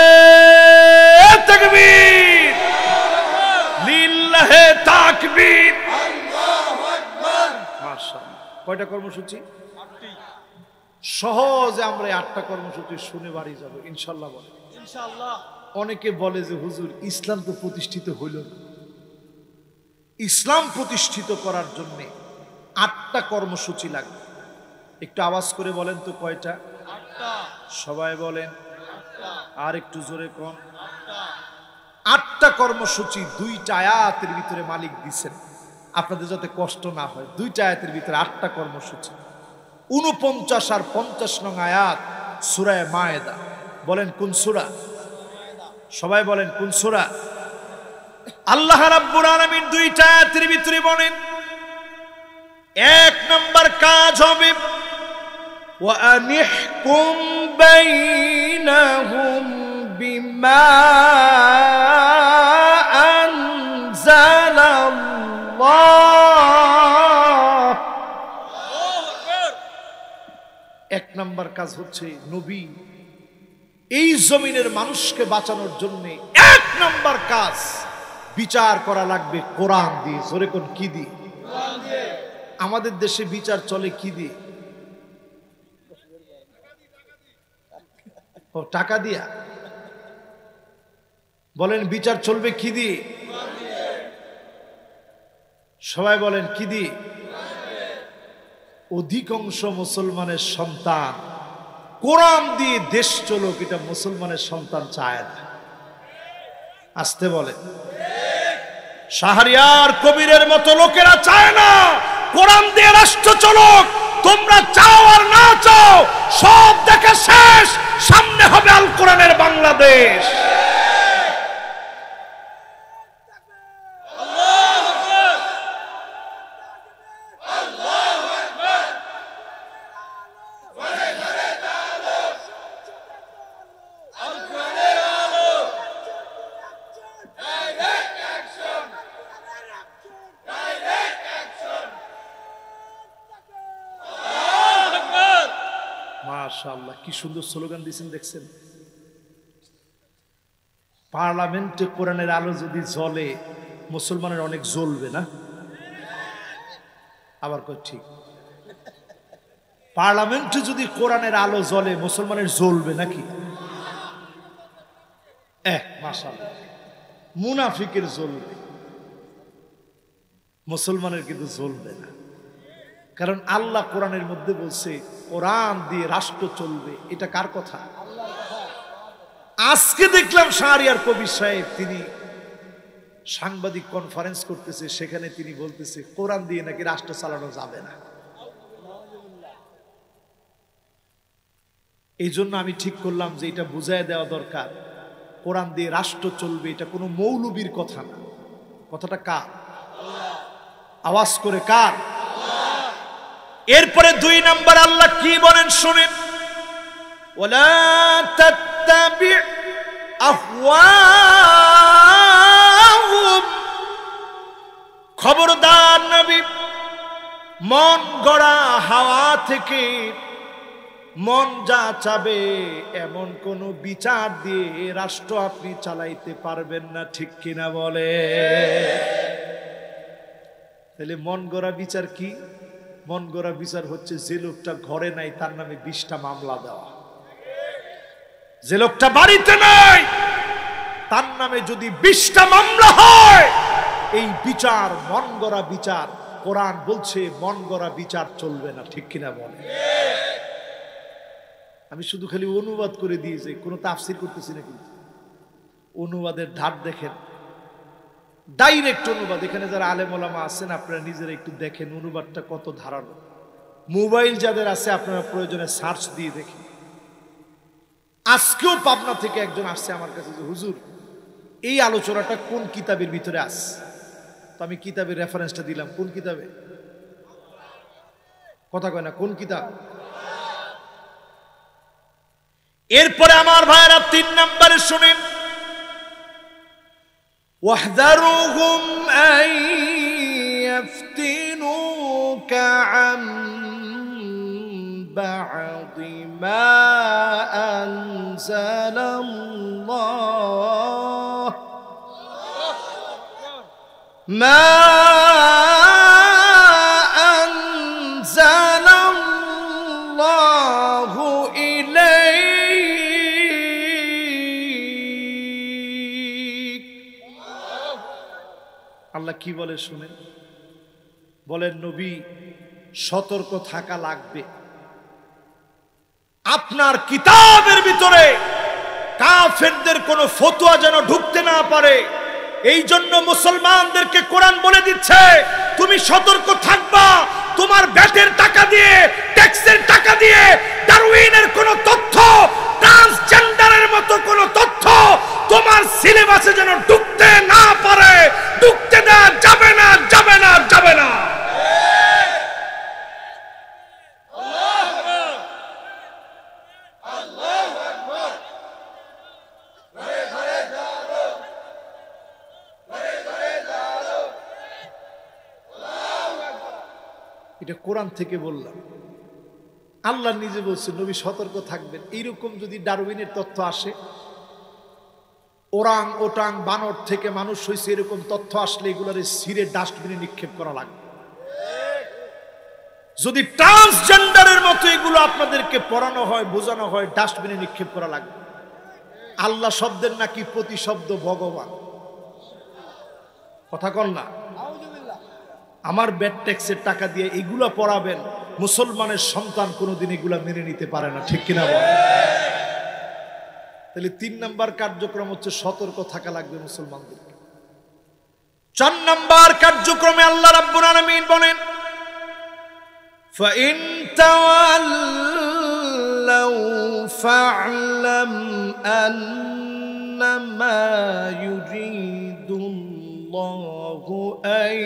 A: তাকবীর, লিল্লাহে তাকবীর, আল্লাহু আকবার। মাশাআল্লাহ। কয়টা কর্মসূচি? 8টি। সহজে আমরা 8টা কর্মসূচি শুনে বাড়ি যাব ইনশাআল্লাহ। বলে ইনশাআল্লাহ। অনেকে বলে যে হুজুর ইসলাম তো প্রতিষ্ঠিত হইল না। ইসলাম প্রতিষ্ঠিত করার জন্য 8টা কর্মসূচি লাগবে। একটু আওয়াজ করে বলেন তো কয়টা? 8টা। সবাই বলেন, আর একটু জোরে কোন? 8টা কর্মসূচি 2টা আয়াতের ভিতরে মালিক দিয়েছেন, আপনাদের যাতে কষ্ট না হয়। 2টা আয়াতের ভিতরে 8টা কর্মসূচি। 49 আর 50 নং আয়াত সূরা মায়েদা। বলেন কোন সূরা? সবাই বলেন কোন সূরা? আল্লাহ রাব্বুল আলামিন দুইটা আয়াতের ভিতরে বলেন, এক নাম্বার কাজ হবে ওয়া আনিহকুম বাইনাহুম বিমা আনজালাল্লাহ। এক নাম্বার কাজ হচ্ছে নবী এই জমিনের মানুষকে বাঁচানোর জন্য এক নাম্বার কাজ বিচার করা লাগবে কোরআন দিয়ে। জোরে কোন কি দিয়ে? আমাদের দেশে বিচার চলে কি দিয়ে? ও টাকা দিয়া। বলেন বিচার চলবে কি দিয়ে? সবাই বলেন কি দিয়ে? অধিকাংশ মুসলমানের সন্তান কোরআন দিয়ে দেশ চলুক এটা মুসলমানের সন্তান চায় না। আসতে বলে শাহরিয়ার কবিরের মতো লোকেরা চায় না কোরআন দিয়ে রাষ্ট্র চলুক। তোমরা চাও আর না চাও সব দেখা শেষ, সামনে হবে আল কোরআনের বাংলাদেশ। মাশাআল্লাহ, কি সুন্দর স্লোগান দিয়েছেন দেখছেন। পার্লামেন্টে কোরআনের আলো যদি জ্বলে মুসলমানের অনেক জ্বলবে না? আবার কই ঠিক? পার্লামেন্টে যদি কোরআনের আলো জ্বলে মুসলমানের জ্বলবে নাকি? মাশাআল্লাহ, মুনাফিকের জ্বলবে, মুসলমানের কিন্তু জ্বলবে না। কারণ আল্লাহ কোরআনের মধ্যে বলছে কোরআন দিয়ে রাষ্ট্র চলবে। এটা কার কথা? আজকে দেখলাম শাহরিয়ার কবির সাহেব তিনি সাংবাদিক কনফারেন্স করতেছে, সেখানে তিনি বলতেছে কোরআন দিয়ে নাকি রাষ্ট্র চালানো যাবে না। এই জন্য আমি ঠিক করলাম যে এটা বুঝায় দেওয়া দরকার, কোরআন দিয়ে রাষ্ট্র চলবে এটা কোনো মৌলবীর কথা না। কথাটা কার? আওয়াজ করে কার? এরপরে 2 নাম্বার আল্লাহ কি বলেন শুনেন, ওয়ালা তাত্তাবি আহওয়াহুম। খবরদার নবী, মন গড়া হাওয়া থেকে মন যা চাবে এমন কোন বিচার দিয়ে রাষ্ট্র আপনি চালাইতে পারবেন না, ঠিক কিনা বলে? তাহলে মন গড়া বিচার কি? মন গড়া বিচার হচ্ছে যে লোকটা ঘরে নাই তার নামে 20টা মামলা দেওয়া, যে লোকটা বাড়িতে নাই তার নামে যদি 20টা মামলা হয়, এই বিচার মন গড়া বিচার। কোরআন বলছে মন গড়া বিচার চলবে না, ঠিক কিনা বলে? আমি শুধু খালি অনুবাদ করে দিয়েছি, কোনো তাফসীর করতেছি না, কিন্তু অনুবাদের ধার দেখেন, ডাইরেক্ট অনুবাদ। এখানে যারা আলেম ওলামা আছেন আপনারা নিজেরা একটু দেখেন অনুবাদটা কত ধারালো। মোবাইল যাদের আছে আপনারা প্রয়োজনে সার্চ দিয়ে দেখেন। আজকেও পাবনা থেকে একজন আসছে আমার কাছে যে হুজুর এই আলোচনাটা কোন কিতাবের ভিতরে আছে? তো আমি কিতাবের রেফারেন্সটা দিলাম। কোন কিতাবে? কথা কয় না, কোন কিতাব? এরপরে আমার ভাইরা 3 নম্বরে শুনেন, واحذرهم أن يفتنوك عن بعض ما أنزل الله ما أنزل الله إليك। আল্লাহ কি বলে শুনেন, বলেন নবী সতর্ক থাকা লাগবে। আপনার কিতাবের ভিতরে কাফেরদের কোনো ফতোয়া যেন ঢুকতে না পারে, এই জন্য মুসলমানদেরকে কোরআন বলে দিচ্ছে তুমি সতর্ক থাকবা। তোমার ব্যাটের টাকা দিয়ে ট্যাক্সের টাকা দিয়ে ডারউইনের কোন তথ্য, ট্রান্সজেন্ডারের মতো কোন তথ্য তোমার সিলেবাসে যেন ঢুকতে না পারে, ঢুকতে দেওয়া যাবে না, যাবে না, যাবে না। এটা কোরআন থেকে বললাম, আল্লাহ নিজে বলছেন নবী সতর্ক থাকবেন। এইরকম যদি ডারউইনের তথ্য আসে, ওরাং ওটাং বানর থেকে মানুষ হয়েছে এরকম তথ্য আসলে এগুলোর সিরে ডাস্টবিনে নিক্ষেপ করা লাগবে। যদি ট্রান্সজেন্ডারের মতো এগুলো আপনাদেরকে পড়ানো হয়, বোঝানো হয়, ডাস্টবিনে নিক্ষেপ করা লাগবে। আল্লাহ শব্দের নাকি প্রতিশব্দ ভগবান, কথা কন না। আমার ব্যাড ট্যাক্সের টাকা দিয়ে এগুলা পড়াবেন, মুসলমানের সন্তান কোনোদিন এগুলা মেনে নিতে পারে না, ঠিক কিনা বল? তাহলে 3 নাম্বার কার্যক্রম হচ্ছে সতর্ক থাকা লাগবে মুসলমানদের। 4 নাম্বার কার্যক্রমে আল্লাহ রাব্বুল আলামিন বলেন ফাইন তাওয়াল্লাউ ফা'লাম আন্নামা ইউরিদুল্লাহু আন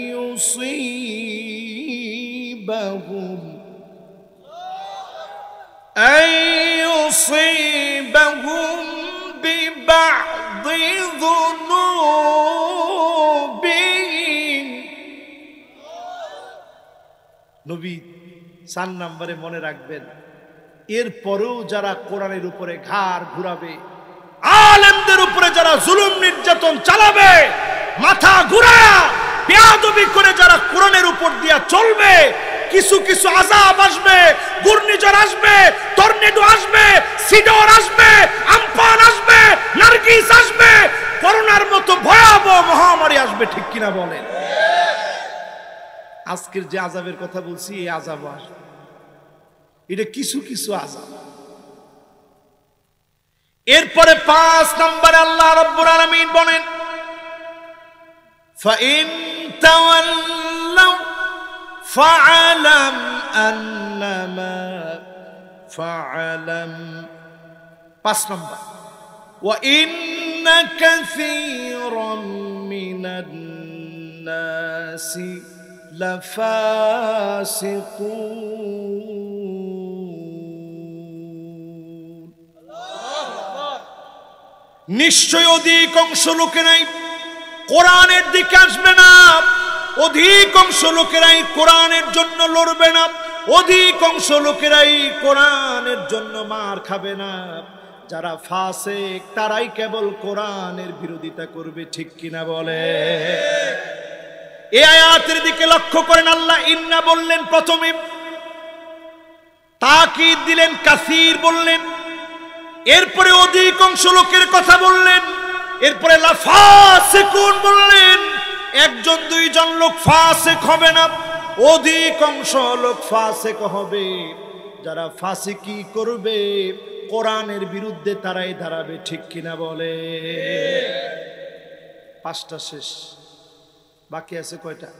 A: يصيبهم ببعض ذنوبهم। নবী 4 নম্বরে মনে রাখবেন, এরপরেও যারা কোরআনের উপরে ঘাড় ঘুরাবে, আলেমদের উপরে যারা জুলুম নির্যাতন চালাবে, মাথা ঘুরায়া বেয়াদবি করে যারা কোরআনের উপর দিয়া চলবে, কিছু কিছু আযাব আসবে, ঘূর্ণিঝড় আসবে, টর্নেডো আসবে, সিডর আসবে, আমফান আসবে, নার্গিস আসবে, করোনার মতো ভয়াবহ মহামারী আসবে, ঠিক কিনা বলেন? আজকের যে আযাবের কথা বলছি, এই আযাব আসবে। এটা কিছু কিছু আযাব। এরপরে 5 নম্বরে আল্লাহ রাব্বুল আলামিন বলেন فإن تولوا فاعلم أنما فاعلم 5 নম্বর وإن كثيرا من الناس لفاسقون। নিশ্চয় অধিকাংশ লোকেরাই কোরআনের দিকে আসবে না, অধিকাংশ লোকেরাই কোরআনের জন্য লড়বে না, অধিকাংশ লোকেরাই কোরআনের জন্য মার খাবে না। যারা ফাসিক তারাই কেবল কোরআনের বিরোধিতা করবে, ঠিক কিনা বলে? এই আয়াতের দিকে লক্ষ্য করেন, আল্লাহ ইন্না বললেন প্রথমে, তাকিদ দিলেন, কাসীর বললেন, এরপরে অধিকাংশ লোকের কথা বললেন, এরপরে লাফাসিকুন বললেন। 1-2 লোক ফাসিক হবে না, অধিকাংশ লোক ফাসিক হবে। যারা ফাসিকি করবে, কোরআনের বিরুদ্ধে তারাই দাঁড়াবে, ঠিক কিনা বলে? 5টা শেষ, বাকি আছে কয়টা?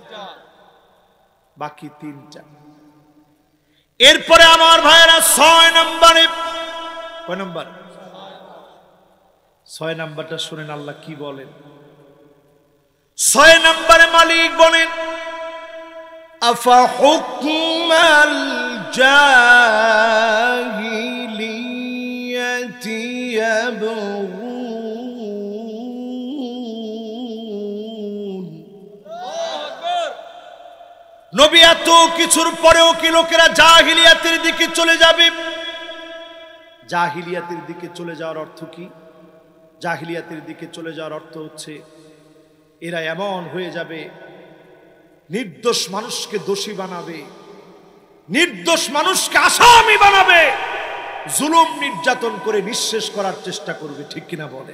A: বাকি 3টা। এরপরে আমার ভাইরা 6 নম্বরে, কয় নম্বর? 6 নম্বরটা শুনেন আল্লাহ কি বলেন। 6 নম্বরে মালিক বলেন আফা হুকমাল জাহিলিয়াতি ইয়াবগুন। নবী এত কিছুর পরেও কি লোকেরা জাহিলিয়াতের দিকে চলে যাবে? জাহিলিয়াতের দিকে চলে যাওয়ার অর্থ কি? জাহিলিয়াতের দিকে চলে যাওয়ার অর্থ হচ্ছে এরা এমন হয়ে যাবে, নির্দোষ মানুষকে দোষী বানাবে, নির্দোষ মানুষকে আসামি বানাবে, জুলুম নির্যাতন করে নিঃশেষ করার চেষ্টা করবে, ঠিক কিনা বলে?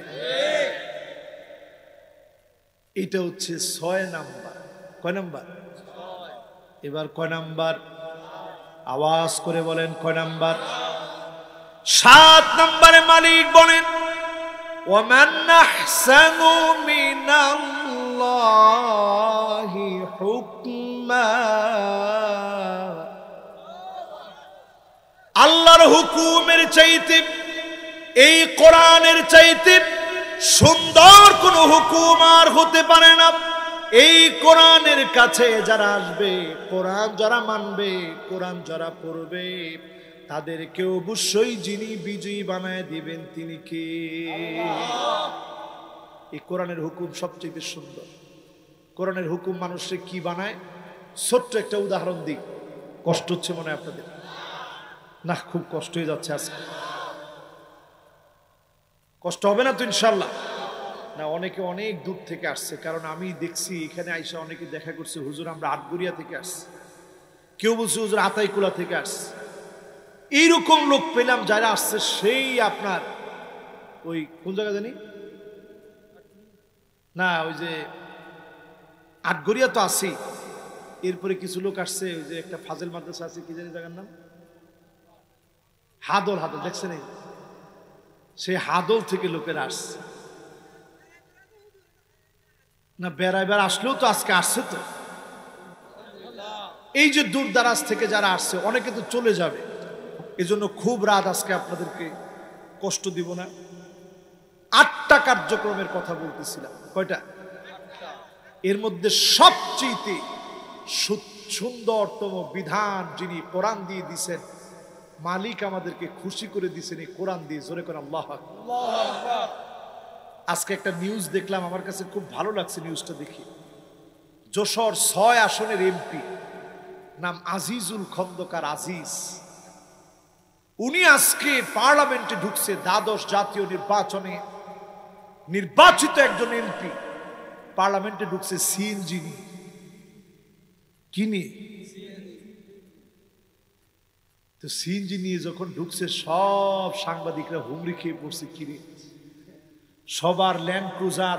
A: এটা হচ্ছে 6 নাম্বার। কয় নাম্বার? এবার কয় নাম্বার? আওয়াজ করে বলেন, কয় নাম্বার? 7 নম্বরে মালিক বলেন ومن أحسن من الله حكما হুকুমের চাইতে, এই কোরআনের চাইতে সুন্দর কোন হুকুম আর হতে পারে না। এই কোরআনের কাছে যারা আসবে, কোরআন যারা মানবে, কোরআন যারা পড়বে, তাদেরকে অবশ্যই যিনি বিজয়ী বানায় দিবেন তিনি কে? এই কোরআনের হুকুম সবচেয়ে সুন্দর। কোরআনের হুকুম মানুষকে কি বানায়? ছোট্ট একটা উদাহরণ দিই। কষ্ট হচ্ছে মনে হয় আপনাদের? না, খুব কষ্ট হয়ে যাচ্ছে আজকে। কষ্ট হবে না তো ইনশাল্লাহ? না, অনেকে অনেক দূর থেকে আসছে, কারণ আমি দেখছি এখানে আইসা অনেকে দেখা করছে, হুজুর আমরা আটগড়িয়া থেকে আসছি, কেউ বলছে হুজুর আতাইকুলা থেকে আসছে। এইরকম লোক পেলাম যারা আসছে সেই আপনার ওই কোন জায়গা জানি না, ওই যে আটগড়িয়া তো আছি, এরপরে কিছু লোক আসছে ওই যে একটা ফাজেল মাদ্রাসা আছে, কি জানি জায়গার নাম, হাদল। হাদল দেখছেন? সেই হাদল থেকে লোকেরা আসছে না, বেড়াইবার আসলেও তো আজকে আসছে। তো এই যে দূর দারাজ থেকে যারা আসছে অনেকে তো চলে যাবে, এজন্য খুব রাত আজকে আপনাদেরকে কষ্ট দিব না। 8টা কার্যক্রমের কথা বলতেছিলাম। কয়টা? এর মধ্যে সবচেয়ে সুন্দরতম বিধান যিনি কোরআন দিয়ে দিছেন, মালিক আমাদেরকে খুশি করে দিছেন এই কোরআন দিয়ে। জোরে করে আল্লাহু আকবার। আজকে একটা নিউজ দেখলাম, আমার কাছে খুব ভালো লাগছে নিউজটা দেখি। যশোর 6 আসনের এমপি, নাম আজিজুল খন্দকার আজিজ, উনি আজকে পার্লামেন্টে ঢুকছে। দ্বাদশ জাতীয় নির্বাচনে নির্বাচিত একজন এমপি পার্লামেন্টে ঢুকছে সিএনজি নিয়ে। কি নিয়ে? তো সিএনজি নিয়ে যখন ঢুকছে, সব সাংবাদিকরা হুমড়ি খেয়ে পড়ছে। কিরে, সবার Land Cruiser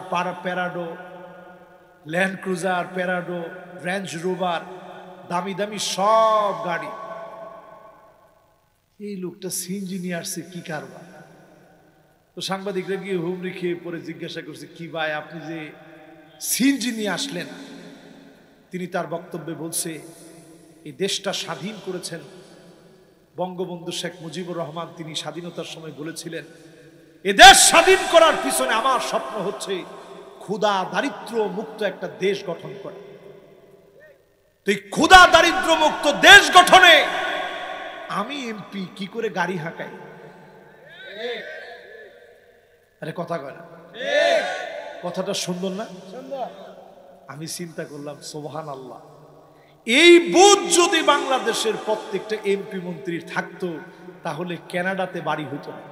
A: Prado, Range Rover, দামি দামি সব গাড়ি। এই লোকটা সিএনজি নিয়ে আসছে, কি কারবার? তো সাংবাদিকরা গিয়ে হুমড়ি খেয়ে পরে জিজ্ঞাসা করছে, কি ভাই আপনি যে সিএনজি নিয়ে আসলেন? তিনি তার বক্তব্যে বলছে, এই দেশটা স্বাধীন করেছেন বঙ্গবন্ধু শেখ মুজিবুর রহমান। তিনি স্বাধীনতার সময় বলেছিলেন, এ দেশ স্বাধীন করার পিছনে আমার স্বপ্ন হচ্ছে ক্ষুধা দারিদ্র মুক্ত একটা দেশ গঠন করা। তো এই ক্ষুধা দারিদ্র মুক্ত দেশ গঠনে আমি এমপি কি করে গাড়ি হাঁকাই? আরে কথা কয় না? কথাটা সুন্দর না? আমি চিন্তা করলাম, সুবহানাল্লাহ, এই বুথ যদি বাংলাদেশের প্রত্যেকটা এমপি মন্ত্রীর থাকতো, তাহলে কানাডাতে বাড়ি হতো না,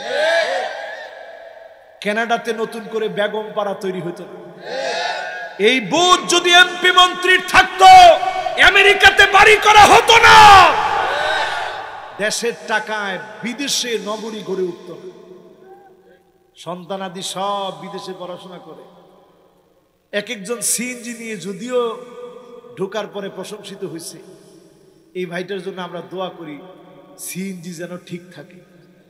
A: কানাডাতে নতুন করে বেগম পাড়া তৈরি হতো না। এই বুথ যদি এমপি মন্ত্রীর থাকতো, আমেরিকাতে বাড়ি করা হতো না, দেশের টাকায় বিদেশে নগরী গড়ে উঠত না। সন্তানাদি সব বিদেশে পড়াশোনা করে। এক একজন সিএনজি নিয়ে যদিও ঢোকার পরে প্রশংসিত হয়েছে, এই ভাইটার জন্য আমরা দোয়া করি সিএনজি যেন ঠিক থাকে।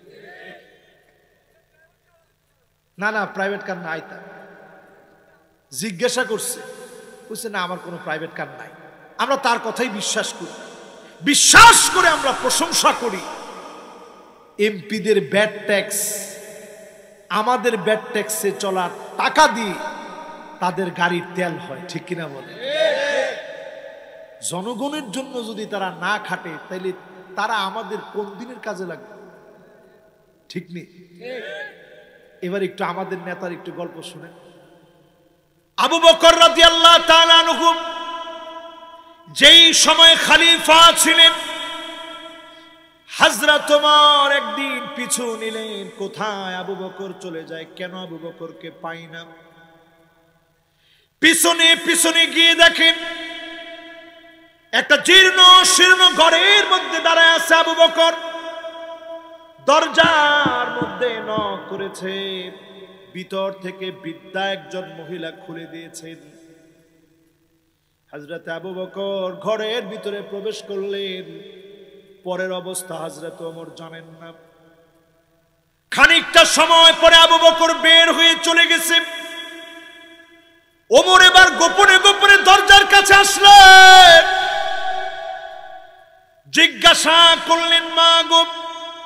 A: না না, প্রাইভেট কার নাই। তা জিজ্ঞাসা করছে, বলছে না আমার কোনো প্রাইভেট কার নাই। আমরা তার কথাই বিশ্বাস করি, বিশ্বাস করে আমরা প্রশংসা করি। এমপিদের ব্যাড ট্যাক্স, আমাদের ব্যাড ট্যাক্সে চলার টাকা দিয়ে তাদের গাড়ির তেল হয়, ঠিক কিনা বলে? জনগণের জন্য যদি তারা না খাটে, তাইলে তারা আমাদের কোন দিনের কাজে লাগবে? ঠিক নেই? এবার একটু আমাদের নেতার একটু গল্প শুনে। আবু বকর রাদিয়াল্লাহু তাআলা আনহু যেই সময় খলিফা ছিলেন, হযরত ওমর একদিন পিছু নিলেন, কোথায় আবু বকর চলে যায়, কেন আবু বকরকে পাই না। পিছনে পিছনে গিয়ে দেখেন একটা জীর্ণ শীর্ণ ঘরের মধ্যে দাঁড়ায় আছে আবু বকর। দরজার মধ্যে নক করেছে, ভিতর থেকে বৃদ্ধা একজন মহিলা খুলে দিয়েছেন। হযরত আবু বকর ঘরের ভিতরে প্রবেশ করলেন, পরের অবস্থা হযরত ওমর জানেন না। খানিকটা সময় পরে আবু বকর বের হয়ে চলে গেছে। ওমর এবার গোপনে গোপনে দরজার কাছে আসলেন, জিজ্ঞাসা করলেন, মা গো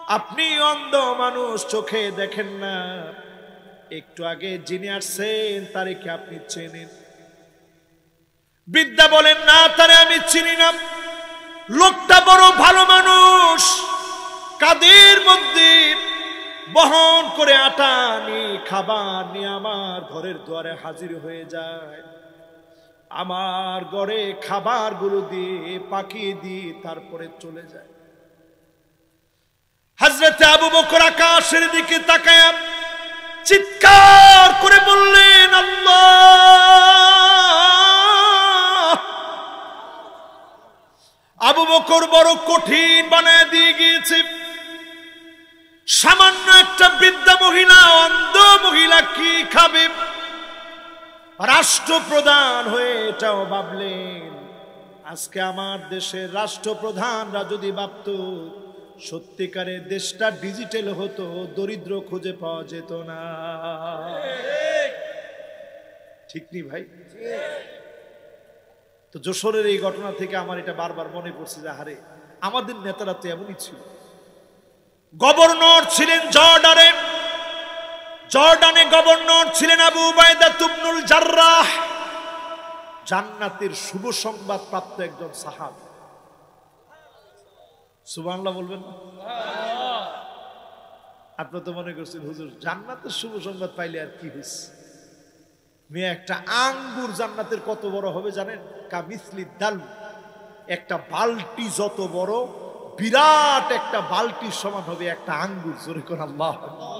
A: আপনি অন্ধ মানুষ, চোখে দেখেন না। একটু আগে যিনি আসছেন তারে কি আপনি চেনেন? বৃদ্ধা বলেন, না, তারে আমি চিনি না। লোকটা বড় ভালো মানুষ, কাদের মধ্যে বহন করে আটা নিয়ে খাবার নিয়ে আমার ঘরের দুয়ারে হাজির হয়ে যায়। আমার ঘরে খাবারগুলো দিয়ে পাকিয়ে দিয়ে তারপরে চলে যায়। হযরত আবু বকর আকাশের দিকে তাকায় চিৎকার করে বললেন, আল্লাহ! আবু বকর বড় কঠিন বানায় দিয়ে গিয়েছে। সামান্য একটা বৃদ্ধা মহিলা, অন্ধ মহিলা কি খাবে? রাষ্ট্রপ্রধান হয়ে এটাও ভাবলেন। আজকে আমার দেশের রাষ্ট্রপ্রধানরা যদি ভাবত সত্যিকারের দেশটা ডিজিটাল হতো, দরিদ্র খুঁজে পাওয়া যেত না। ঠিক নি ভাই? তো যশোরের এই ঘটনা থেকে আমার এটা বারবার মনে পড়ছে যে আরে আমাদের নেতারা তো এমনই ছিল। গভর্নর ছিলেন জর্ডানে গভর্নর ছিলেন আবু উবাইদা ইবনুল জাররাহ, জান্নাতের শুভ সংবাদ প্রাপ্ত একজন সাহাবী। সুবহানাল্লাহ বলবেন না? আপনি তো মনে করছেন হুজুর জান্নাতের শুভ সংবাদ পাইলে আর কি হইছে? মেয়ে, একটা আঙ্গুর জান্নাতের কত বড় হবে জানেন? কামিসলি দাল, একটা বালতি যত বড়, বিরাট একটা বালতির সমান হবে একটা আঙ্গুর। জোরে করে আল্লাহ।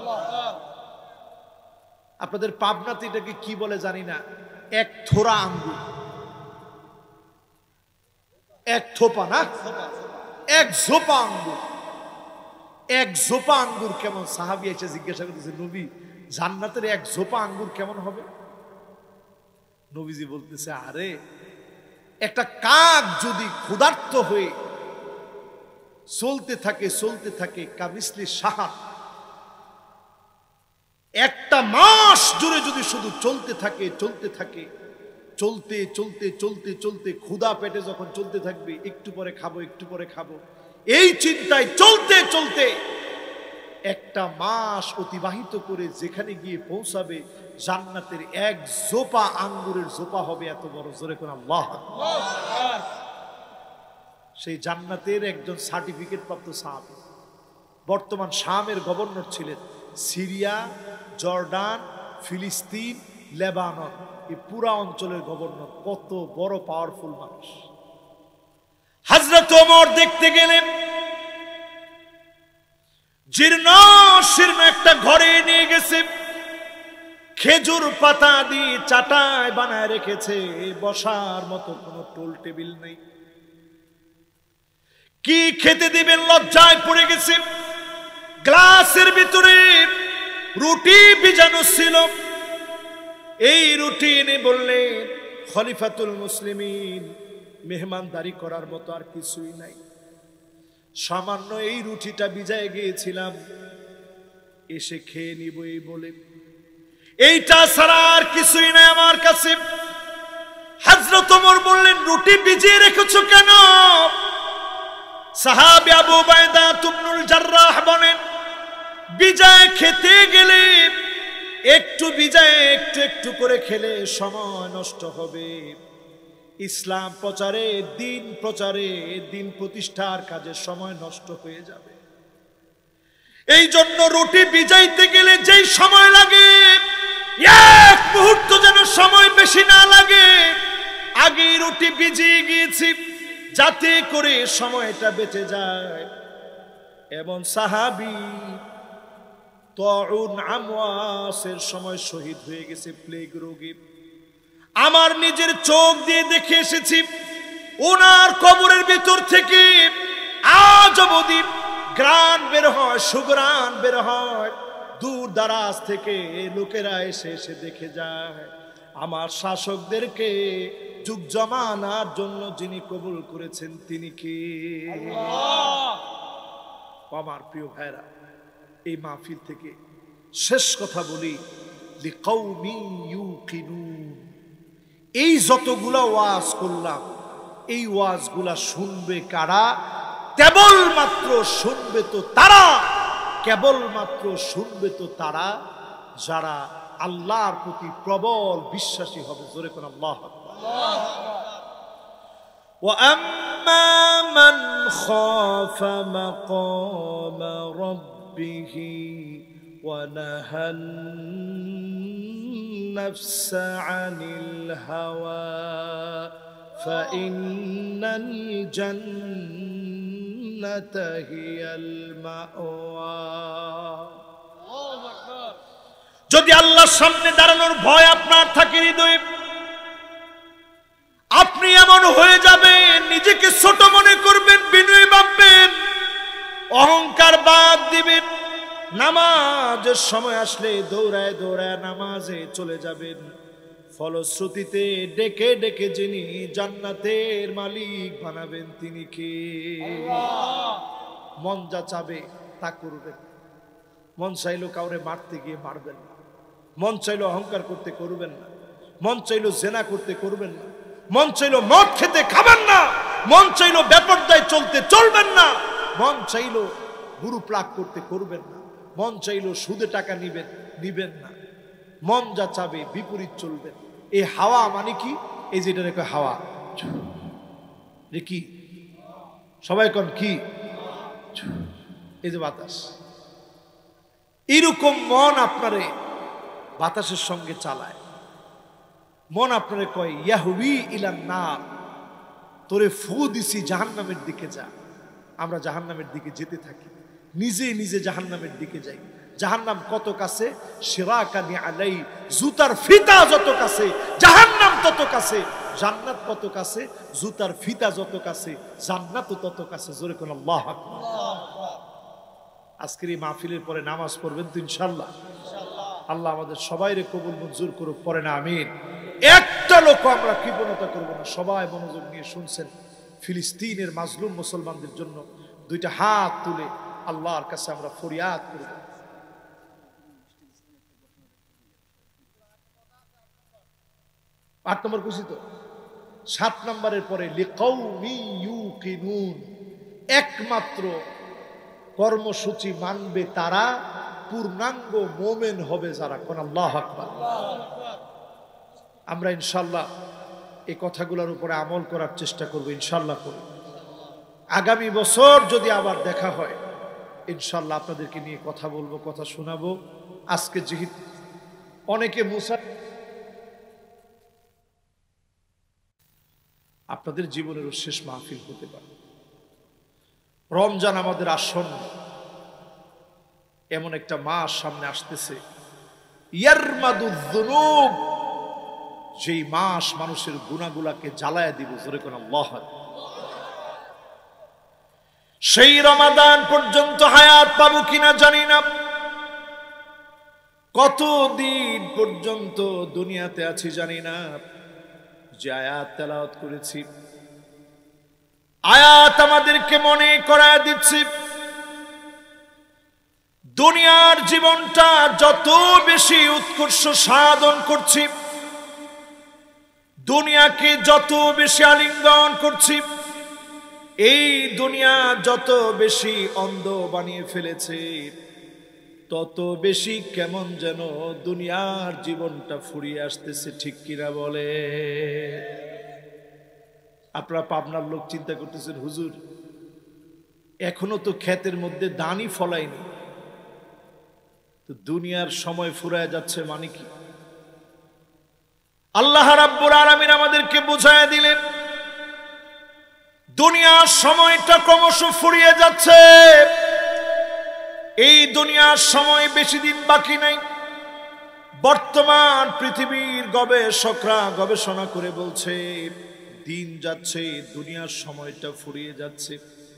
A: আপনাদের পাবনাতে এটাকে কি বলে জানি না, এক থোড়া আঙ্গুর, এক থোপা না, এক ঝোপা আঙ্গুর। এক ঝোপা আঙ্গুর কেমন? সাহাবী এসে জিজ্ঞাসা করতেছে, নবী জান্নাতের এক ঝোপা আঙ্গুর কেমন হবে? নবীজি বলতেছে, আরে একটা কাক যদি ক্ষুধার্ত হয়ে চলতে থাকে কামিসলি সাহাব, একটা মাস জুড়ে যদি শুধু চলতে থাকে চলতে ক্ষুধা পেটে যখন চলতে থাকবে, একটু পরে খাবো, এই চিন্তায় চলতে একটা মাস অতিবাহিত করে যেখানে গিয়ে পৌঁছাবে জান্নাতের এক জোপা আঙ্গুরের জোপা হবে এত বড়। জোরে করে আল্লাহ। সেই জান্নাতের একজন সার্টিফিকেট প্রাপ্ত সাহাবী, বর্তমান শামের গভর্নর ছিলেন। সিরিয়া, জর্ডান, ফিলিস্তিন, লেবানন, এই পুরা অঞ্চলের গভর্নর। কত বড় পাওয়ারফুল মানুষ। হযরত ওমর দেখতে গেলেন, জীর্ণ শীর্ণ একটা ঘরে নিয়ে গেছে, খেজুর পাতা দিয়ে চাটাই বানায় রেখেছে, বসার মতো কোনো টোল টেবিল নেই। কি খেতে দিবেন লজ্জায় পড়ে গেছে। গ্লাসের ভিতরে রুটি ভিজানো ছিল। এই রুটি এনে বললেন, খলিফাতুল মুসলিমিন, মেহমানদারি করার মতো আর কিছুই নাই, সামান্য এই রুটিটা ভিজায় গিয়েছিলাম, এসে খেয়ে নিব এই বলে, এইটা ছাড়া আর কিছুই নাই আমার কাছে। হযরত ওমর বললেন, রুটি ভিজিয়ে রেখেছো কেন? সাহাবী আবু উবাইদা ইবনুল জাররাহ বলেন, ভিজায় খেতে গেলে একটু ভিজায় একটু করে খেলে সময় নষ্ট হবে। ইসলাম প্রচারে, দিন প্রতিষ্ঠার কাজে সময় নষ্ট হয়ে যাবে। এই জন্য রুটি ভিজাইতে গেলে যেই সময় লাগে, এক মুহূর্ত যেন সময় বেশি না লাগে, আগে রুটি ভিজিয়ে গিয়েছি যাতে করে সময়টা বেঁচে যায়। এবং সাহাবী তাউন আমওয়াসের সময় শহীদ হয়ে গেছে, প্লেগ রোগে। আমার নিজের চোখ দিয়ে দেখে এসেছি, ওনার কবরের ভিতর থেকে আজ অবধি গ্রান বের হয়, সুগ্রান বের হয়। দূর দারাজ থেকে লোকেরা এসে দেখে যায় আমার শাসকদেরকে যুগ জমানার জন্য যিনি কবুল করেছেন তিনি কে? আমার প্রিয় ভাইরা, এই মাহফিল থেকে শেষ কথা বলি, লিকাউমিন ইউকিনুন, এই যতগুলা ওয়াজ করলাম, এই ওয়াজগুলা শুনবে কারা? কেবলমাত্র শুনবে তো তারা কেবলমাত্র শুনবে তো তারা যারা আল্লাহর প্রতি প্রবল বিশ্বাসী হবে। জোরে কোন আল্লাহু আকবার। وَأَمَّا مَنْ خَافَ مَقَامَ رَبِّهِ وَنَهَى النَّفْسَ عَنِ الْهَوَى فَإِنَّ الْجَنَّةَ هِيَ الْمَأْوَى। যদি আল্লাহর সামনে দাঁড়ানোর ভয় আপনার থাকে হৃদয়ে, আপনি এমন হয়ে যাবেন নিজেকে ছোট মনে করবেন, বিনয়ী ভাববেন, অহংকার বাদ দিবেন। নামাজের সময় আসলে দৌড়ায় দৌড়ায় নামাজে চলে যাবেন। ফলশ্রুতিতে ডেকে ডেকে যিনি জান্নাতের মালিক বানাবেন তিনি কে? মন যা চাবে তা করবেন। মন চাইলো কাউরে মারতে গিয়ে মারবেন না, মন চাইলো অহংকার করতে করবেন না, মন চাইলো জেনা করতে করবেন না, মন চাইলো মদ খেতে খাবেন না, মন চাইলো বেপরদায় চলতে চলবেন না, মন চাইলো গুরু প্লাগ করতে করবেন না, মন চাইলো সুদে টাকা নিবেন না। মন যা চাবে বিপরীত চলবেন। এই হাওয়া মানে কি? এই যেটা রেখে হাওয়া রে কি সবাই কোন কি? এই যে বাতাস। এরকম মন আপনারে বাতাসের সঙ্গে চালায়। মন আপনারে কয় ইয়াহবি ইলান নার, তোরে ফু দিছি জাহান্নামের দিকে যা। আমরা জাহান্নামের দিকে যেতে থাকি, নিজে নিজে জাহান্নামের দিকে যাই। জাহান্নাম কত কাছে? শিরাকানি আলাই, জুতার ফিতা যত কাছে জাহান্নাম তত কাছে। জান্নাত কত কাছে? জুতার ফিতা যত কাছে জান্নাত তত কাছে। জোরে কোন আল্লাহু আকবার। আজকের এই মাহফিলের পরে নামাজ পড়বেন তো ইনশাআল্লাহ? আল্লাহ আমাদের সবাইরে কবুল মঞ্জুর করুক, পড়ে না আমিন। একটা লোক আমরা কৃপণতা করবো না। সবাই মনোযোগ নিয়ে শুনছেন। ফিলিস্তিনের মাজলুম মুসলমানদের জন্য দুইটা হাত তুলে আল্লাহর কাছে আমরা ফরিয়াদ করব। 8 নম্বর খুশি তো? 7 নম্বরের পরে লিকাউমি ইউকিনুন, একমাত্র কর্মসূচি মানবে তারা, পূর্ণাঙ্গ মোমেন হবে যারা। কোন আল্লাহু আকবার। আমরা ইনশাআল্লাহ এই কথাগুলোর উপরে আমল করার চেষ্টা করব, ইনশাআল্লাহ করব। আগামী বছর যদি আবার দেখা হয় ইনশাআল্লাহ আপনাদেরকে নিয়ে কথা বলবো, কথা শোনাবো। আজকে যেহেতু অনেকে আপনাদের জীবনেরও শেষ মাহফিল হতে পারে। রমজান আমাদের আসন্ন, এমন একটা মাস সামনে আসতেছে ইয়ারমাদুযুনুব, যেই মাস মানুষের গুনাহগুলোকে জ্বালায় দিব। জোরে কোন আল্লাহু আকবার। সেই রমাদান পর্যন্ত হায়াত পাবো কিনা জানি না, কতদিন পর্যন্ত দুনিয়াতে আছি জানি না। যে আয়াত তেলাওয়াত করেছি, আয়াত আমাদেরকে মনে করায় দিচ্ছে দুনিয়ার জীবনটা যত বেশি উৎকর্ষ সাধন করছি, দুনিয়াকে যত বেশি আলিঙ্গন করছি, এই দুনিয়া যত বেশি অন্ধ বানিয়ে ফেলেছে, তত বেশি কেমন যেন দুনিয়ার জীবনটা ফুরিয়ে আসতেছে। ঠিক কিনা বলে? আপনারা পাবনার লোক চিন্তা করতেছেন, হুজুর এখনো তো ক্ষেতের মধ্যে দানই ফলায়নি, তো দুনিয়ার সময় ফুরায় যাচ্ছে মানে কি? আল্লাহ রাব্বুল আলামিন আমাদেরকে বুঝায় দিলেন দুনিয়ার সময়টা ক্রমশ ফুরিয়ে যাচ্ছে। এই দুনিয়ার সময় বেশি দিন বাকি নাই। বর্তমান পৃথিবীর গবেষকরা গবেষণা করে বলছে দিন যাচ্ছে, দুনিয়ার সময়টা ফুরিয়ে যাচ্ছে।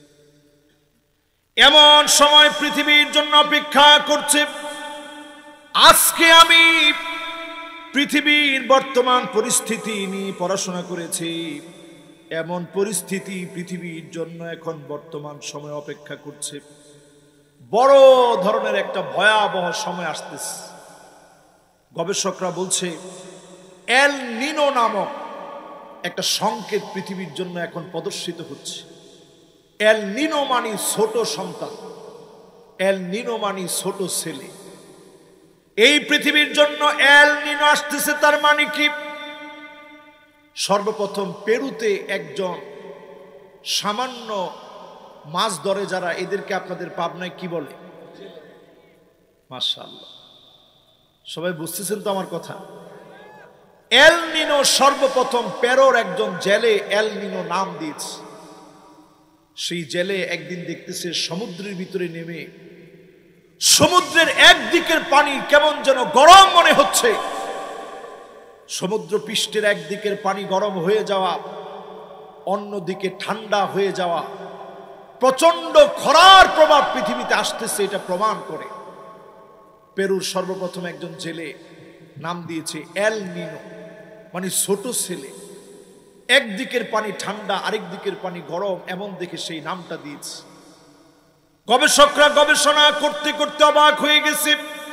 A: এমন সময় পৃথিবীর জন্য অপেক্ষা করছে। আজকে আমি পৃথিবীর বর্তমান পরিস্থিতি নিয়ে পড়াশোনা করেছি। এমন পরিস্থিতি পৃথিবীর জন্য এখন বর্তমান সময় অপেক্ষা করছে। বড় ধরনের একটা ভয়াবহ সময় আসতেছে। গবেষকরা বলছে এল নিনো নামক একটা সংকেত পৃথিবীর জন্য এখন প্রদর্শিত হচ্ছে। এল নিনো মানে ছোট সন্তান। এল নিনো মানে ছোট ছেলে। এই পৃথিবীর জন্য এল নিনো আসতেছে, তার মানে কি? সর্বপ্রথম পেরুতে একজন সামান্য মাছ ধরে যারা, এদেরকে আপনাদের পাবনায় কি বলে? মাশাআল্লাহ, সবাই বুঝতেছেন তো আমার কথা? এল নিনো সর্বপ্রথম পেরোর একজন জেলে এল নিনো নাম দিয়েছে। সেই জেলে একদিন দেখতেছে সমুদ্রের ভিতরে নেমে সমুদ্রের একদিকের পানি কেমন যেন গরম মনে হচ্ছে, সমুদ্র পৃষ্ঠের একদিকের পানি গরম হয়ে যাওয়া, অন্যদিকে ঠান্ডা হয়ে যাওয়া, প্রচন্ড খরার প্রভাব পৃথিবীতে আসতেছে, এটা প্রমাণ করে। পেরুর সর্বপ্রথম একজন জেলে নাম দিয়েছে এল নিনো, মানে ছোট ছেলে। একদিকের পানি ঠান্ডা, আরেক দিকের পানি গরম, এমন দেখে সেই নামটা দিয়েছে। গবেষকরা গবেষণা করতে করতে অবাক হয়ে গেছে।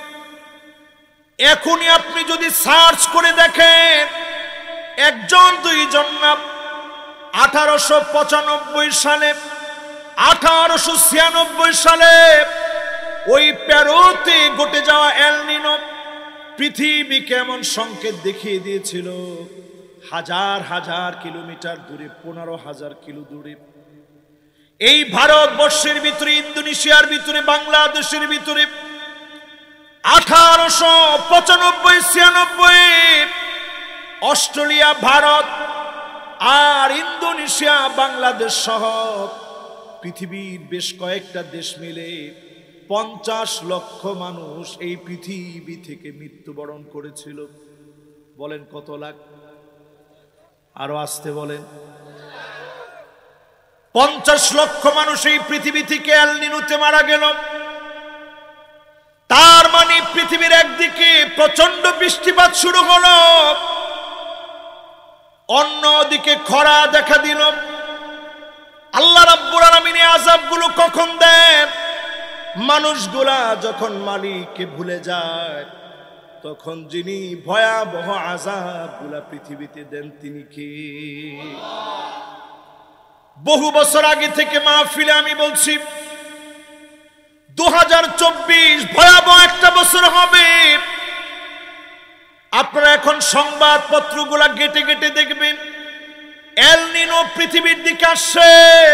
A: এখনই আপনি যদি সার্চ করে দেখেন, একজন দুইজন না, 1895 সালে, 1896 সালে ওই পেরুতে ঘটে যাওয়া এল নিনো পৃথিবীকে এমন সংকেত দেখিয়ে দিয়েছিল, হাজার হাজার কিলোমিটার দূরে, 15,000 কিলো দূরে, এই ভারতবর্ষের ভিতরে, ইন্দোনেশিয়ার ভিতরে, বাংলাদেশের ভিতরে 1895-96 অস্ট্রেলিয়া, ভারত আর ইন্দোনেশিয়া, বাংলাদেশ সহ পৃথিবীর বেশ কয়েকটা দেশ মিলে 50 লক্ষ মানুষ এই পৃথিবী থেকে মৃত্যুবরণ করেছিল। বলেন কত লাখ? আরো আসতে বলেন। 50 লক্ষ মানুষ এই পৃথিবী থেকে এল নিনোতে মারা গেল। তার মানে পৃথিবীর একদিকে প্রচন্ড বৃষ্টিপাত শুরু হলো, অন্যদিকে খরা দেখা দিল। আল্লাহ রাব্বুল আলামিন আযাবগুলো কখন দেন? মানুষগুলা যখন মালিককে ভুলে যায়, তখন যিনি ভয়াবহ আযাবগুলা পৃথিবীতে দেন তিনি কে? বহু বছর আগে থেকে মাহফিলে আমি বলছি, 2024 ভয়াবহ একটা বছর হবে। আপনারা এখন সংবাদপত্রগুলা ঘেটে ঘেটে দেখবেন, এল নিনো পৃথিবীর দিকে আসছে।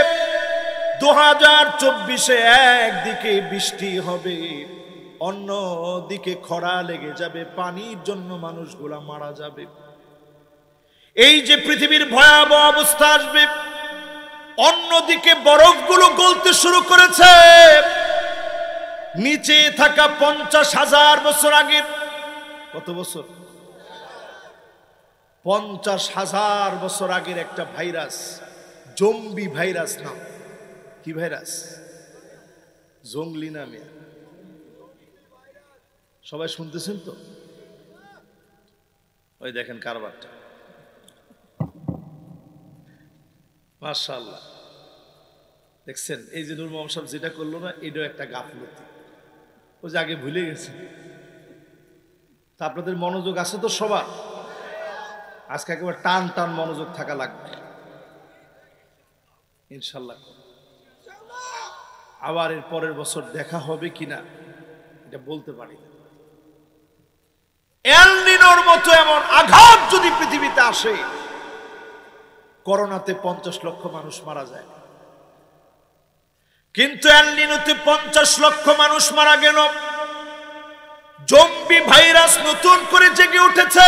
A: 2024-এ একদিকে বৃষ্টি হবে, অন্যদিকে খরা লেগে যাবে, পানির জন্য মানুষগুলা মারা যাবে। এই যে পৃথিবীর ভয়াবহ অবস্থা আসবে, অন্যদিকে বরফগুলো গলতে শুরু করেছে। নিচে থাকা 50,000 বছর আগে, কত বছর? 50,000 বছর আগের একটা ভাইরাস, জম্বি ভাইরাস নাম। কি ভাইরাস? জঙ্গলি নামে। সবাই শুনতেছেন তো? ওই দেখেন কারবারটা, মাশাআল্লাহ, দেখছেন? এই যে নূর মোহাম্মদ সাহেব যেটা করলো না, এটাও একটা গাফলতি। ও যে আগে ভুলে গেছে। তা আপনাদের মনোযোগ আছে তো সবার? আজকে একেবারে টান টান মনোযোগ থাকা লাগবে ইনশাল্লাহ। আবার এর পরের বছর দেখা হবে কিনা এটা বলতে পারি না। এল নিনোর মতো এমন আঘাত যদি পৃথিবীতে আসে, করোনাতে 50 লক্ষ মানুষ মারা যায়, কিন্তু এল নিনোতে 50 লক্ষ মানুষ মারা গেল। জম্বি ভাইরাস নতুন করে জেগে উঠেছে।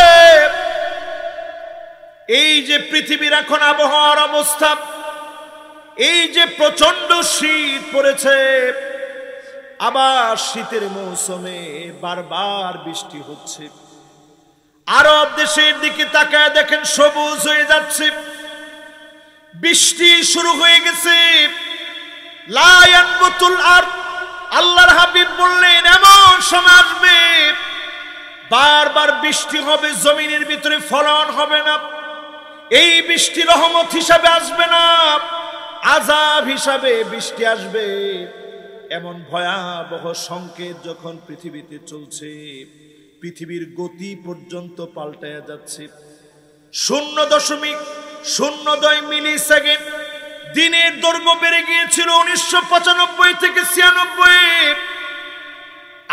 A: এই যে পৃথিবীর এখন আবহাওয়ার অবস্থা, এই যে প্রচন্ড শীত পড়েছে, আবার শীতের মৌসুমে বারবার বৃষ্টি হচ্ছে। আরব দেশের দিকে তাকায় দেখেন, সবুজ হয়ে যাচ্ছে, বৃষ্টি শুরু হয়ে গেছে। লা ইয়ানবুতুল আরদ, আল্লাহর হাবিব বললেন এমন সময় আসবে বারবার বৃষ্টি হবে, জমিনের ভিতরে ফলন হবে না। এই বৃষ্টি রহমত হিসাবে আসবে না, আযাব হিসাবে বৃষ্টি আসবে। এমন ভয়াবহ সংকেত যখন পৃথিবীতে চলছে, পৃথিবীর গতি পর্যন্ত পাল্টায়া যাচ্ছে। 0.02 মিলি সেকেন্ড দিনের দৈর্ঘ্য বেড়ে গিয়েছিল 1995 থেকে 96।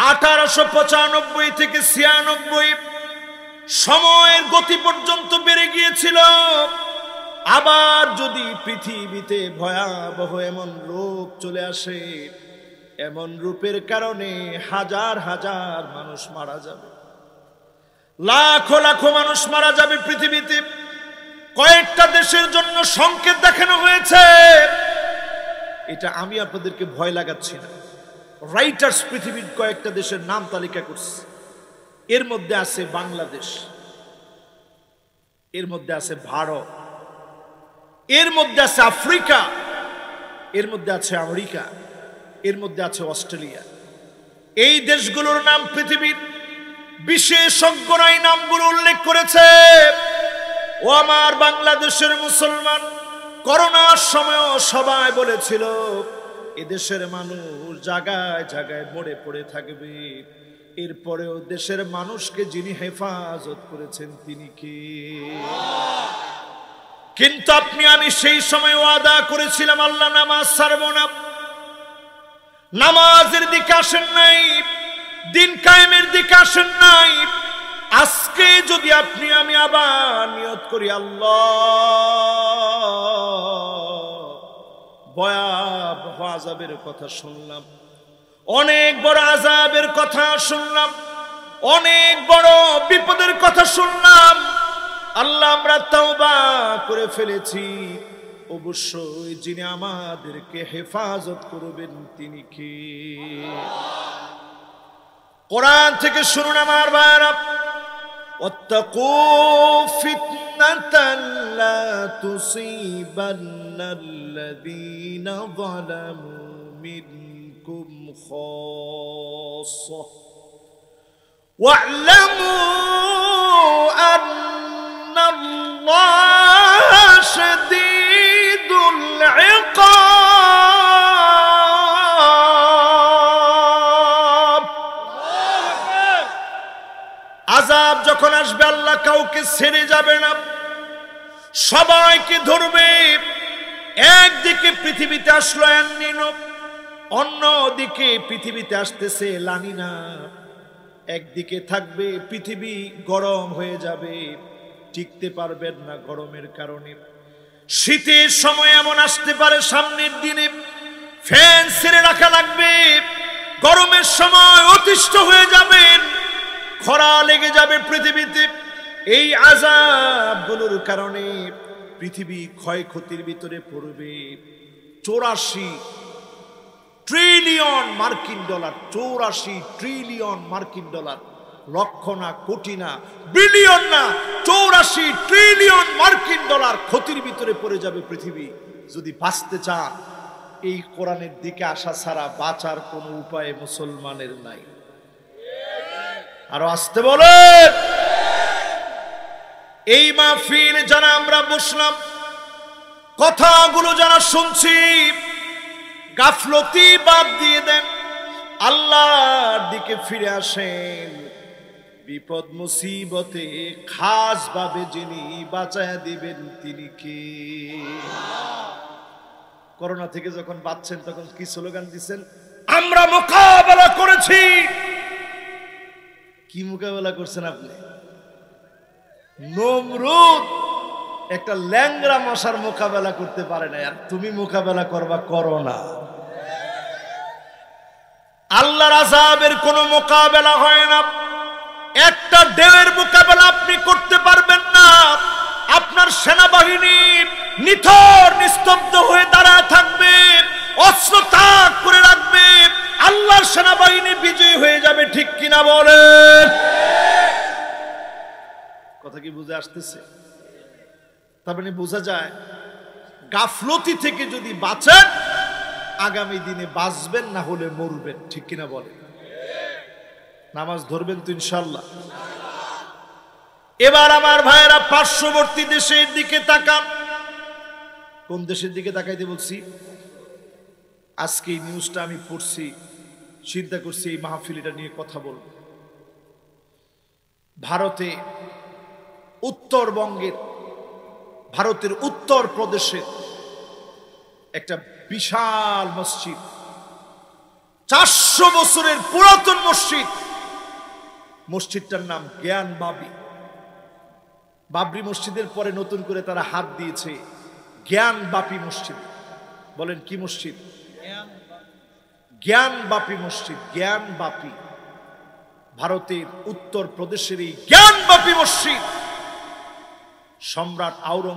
A: 1895 থেকে 96 সময়ের গতি পর্যন্ত বেড়ে গিয়েছিল। আবার যদি পৃথিবীতে ভয়াবহ এমন রোগ চলে আসে, এমন রূপের কারণে হাজার হাজার মানুষ মারা যাবে, লাখো লাখো মানুষ মারা যাবে পৃথিবীতে। কয়েকটা দেশের জন্য সংকেত দেখানো হয়েছে। এটা আমি আপনাদেরকে ভয় লাগাচ্ছি না, রাইটার্স পৃথিবীর কয়েকটা দেশের নাম তালিকা করছে। এর মধ্যে আছে বাংলাদেশ, এর মধ্যে আছে ভারত, এর মধ্যে আছে আফ্রিকা, এর মধ্যে আছে আমেরিকা, এর মধ্যে আছে অস্ট্রেলিয়া। এই দেশগুলোর নাম পৃথিবীর বিশেষজ্ঞরা এই নামগুলো উল্লেখ করেছে। ও আমার বাংলাদেশের মুসলমান, করোনার সময় সবাই বলেছিল এদেশের মানুষ জায়গায় জায়গায় মরে পড়ে থাকবে। এরপরেও দেশের মানুষকে যিনি হেফাজত করেছেন তিনি কে? কিন্তু আপনি আমি সেই সময় ওয়াদা করেছিলাম আল্লাহ নামাজ ছাড়বো না, নামাজের দিকে আসেন নাই, দিন কায়েমের দিকে আসেন নাই। আজকে যদি আপনি আমি আবার নিয়ত করি আল্লাহ, ভয়াবহ আযাবের কথা শুনলাম, অনেক বড় আযাবের কথা শুনলাম, অনেক বড় বিপদের কথা শুনলাম, আল্লাহ আমরা তাওবা করে ফেলেছি, অবশ্যই যিনি আমাদেরকে হেফাজত করবেন তিনি কে? কোরআন থেকে শুনুন আমার ভাইরা, ওয়াত্তাকু ফিতনাতান লা তুসিবান্নাল্লাযীনা যালামু মিনকুম খাসসাহ ওয়া'লামু আন্নাল্লাহা শাদীদুল ইকাব। আযাব যখন আসবে আল্লাহ কাউকে ছেড়ে যাবে না, সবাইকে ধরবে। একদিকে পৃথিবীতে আসলো এলনিনো, অন্যদিকে পৃথিবীতে আসতেছে লানিনা। একদিকে থাকবে পৃথিবী গরম হয়ে যাবে, টিকতে পারবেন না গরমের কারণে। শীতের সময় এমন আসতে পারে সামনের দিনে ফ্যান ছেড়ে রাখা লাগবে, গরমের সময় অতিষ্ঠ হয়ে যাবেন, খরা লেগে যাবে পৃথিবীতে। এই আযাবগুলোর কারণে পৃথিবী ক্ষয়ক্ষতির ভিতরে পড়বে। 84 ট্রিলিয়ন মার্কিন ডলার, 84 ট্রিলিয়ন মার্কিন ডলার, লক্ষ না, কোটি না, বিলিয়ন না, 84 ট্রিলিয়ন মার্কিন ডলার ক্ষতির ভিতরে পড়ে যাবে পৃথিবী। যদি বাঁচতে চান, এই কোরআনের দিকে আসা ছাড়া বাঁচার কোনো উপায় মুসলমানের নাই। আরো আসতে বলেন। এই মাহফিল যারা আমরা বসলাম, কথাগুলো যারা শুনছি, গাফলতি বাদ দিয়ে দেন, আল্লাহর দিকে ফিরে আসেন। বিপদ মুসিবতে খাস ভাবে যিনি বাঁচায়া দিবেন তিনি কে? করোনা থেকে যখন বাঁচছেন তখন কি স্লোগান দিচ্ছেন? আমরা মোকাবেলা করেছি। কি মোকাবেলা করছেন আপনি? নমরুদ একটা ল্যাংড়া মশার মোকাবেলা করতে পারে না, আর তুমি মোকাবেলা করবা করোনা। আল্লাহর আযাবের কোনো মোকাবেলা হয় না। একটা ঢেউয়ের মোকাবেলা আপনি করতে পারবেন না। আপনার সেনাবাহিনী নিথর নিস্তব্ধ হয়ে দাঁড়ায় থাকবে, অস্ত্র তাক করে রাখবে, আল্লাহর সেনাবাহিনী বিজয়ী হয়ে যাবে। ঠিক কিনা বলেন? কথা কি বুঝে আসতেছে? তার মানে বোঝা যায় গাফলতি থেকে যদি বাঁচেন আগামী দিনে বাঁচবেন, না হলে মরবেন। ঠিক কিনা বলেন? নামাজ ধরবেন তো ইনশাআল্লাহ। এবার আমার ভাইয়েরা পার্শ্ববর্তী দেশের দিকে তাকান। কোন দেশের দিকে তাকাইতে বলছি? আজকে এই নিউজটা আমি পড়ছি, চিন্তা করছি এই মাহফিলটা নিয়ে কথা বলব। ভারতে উত্তরবঙ্গের, ভারতের উত্তর প্রদেশের একটা বিশাল মসজিদ, 400 বছরের পুরাতন মসজিদ। মসজিদটার নাম জ্ঞান বাবি। বাবরি মসজিদের পরে নতুন করে তারা হাত দিয়েছে জ্ঞান বাপি মসজিদ। বলেন কি মসজিদ? জ্ঞান বাপি মসজিদ। জ্ঞান বাপি, ভারতের উত্তর প্রদেশের এই জ্ঞান বাপি মসজিদ সম্রাট আওরঙ্গজেব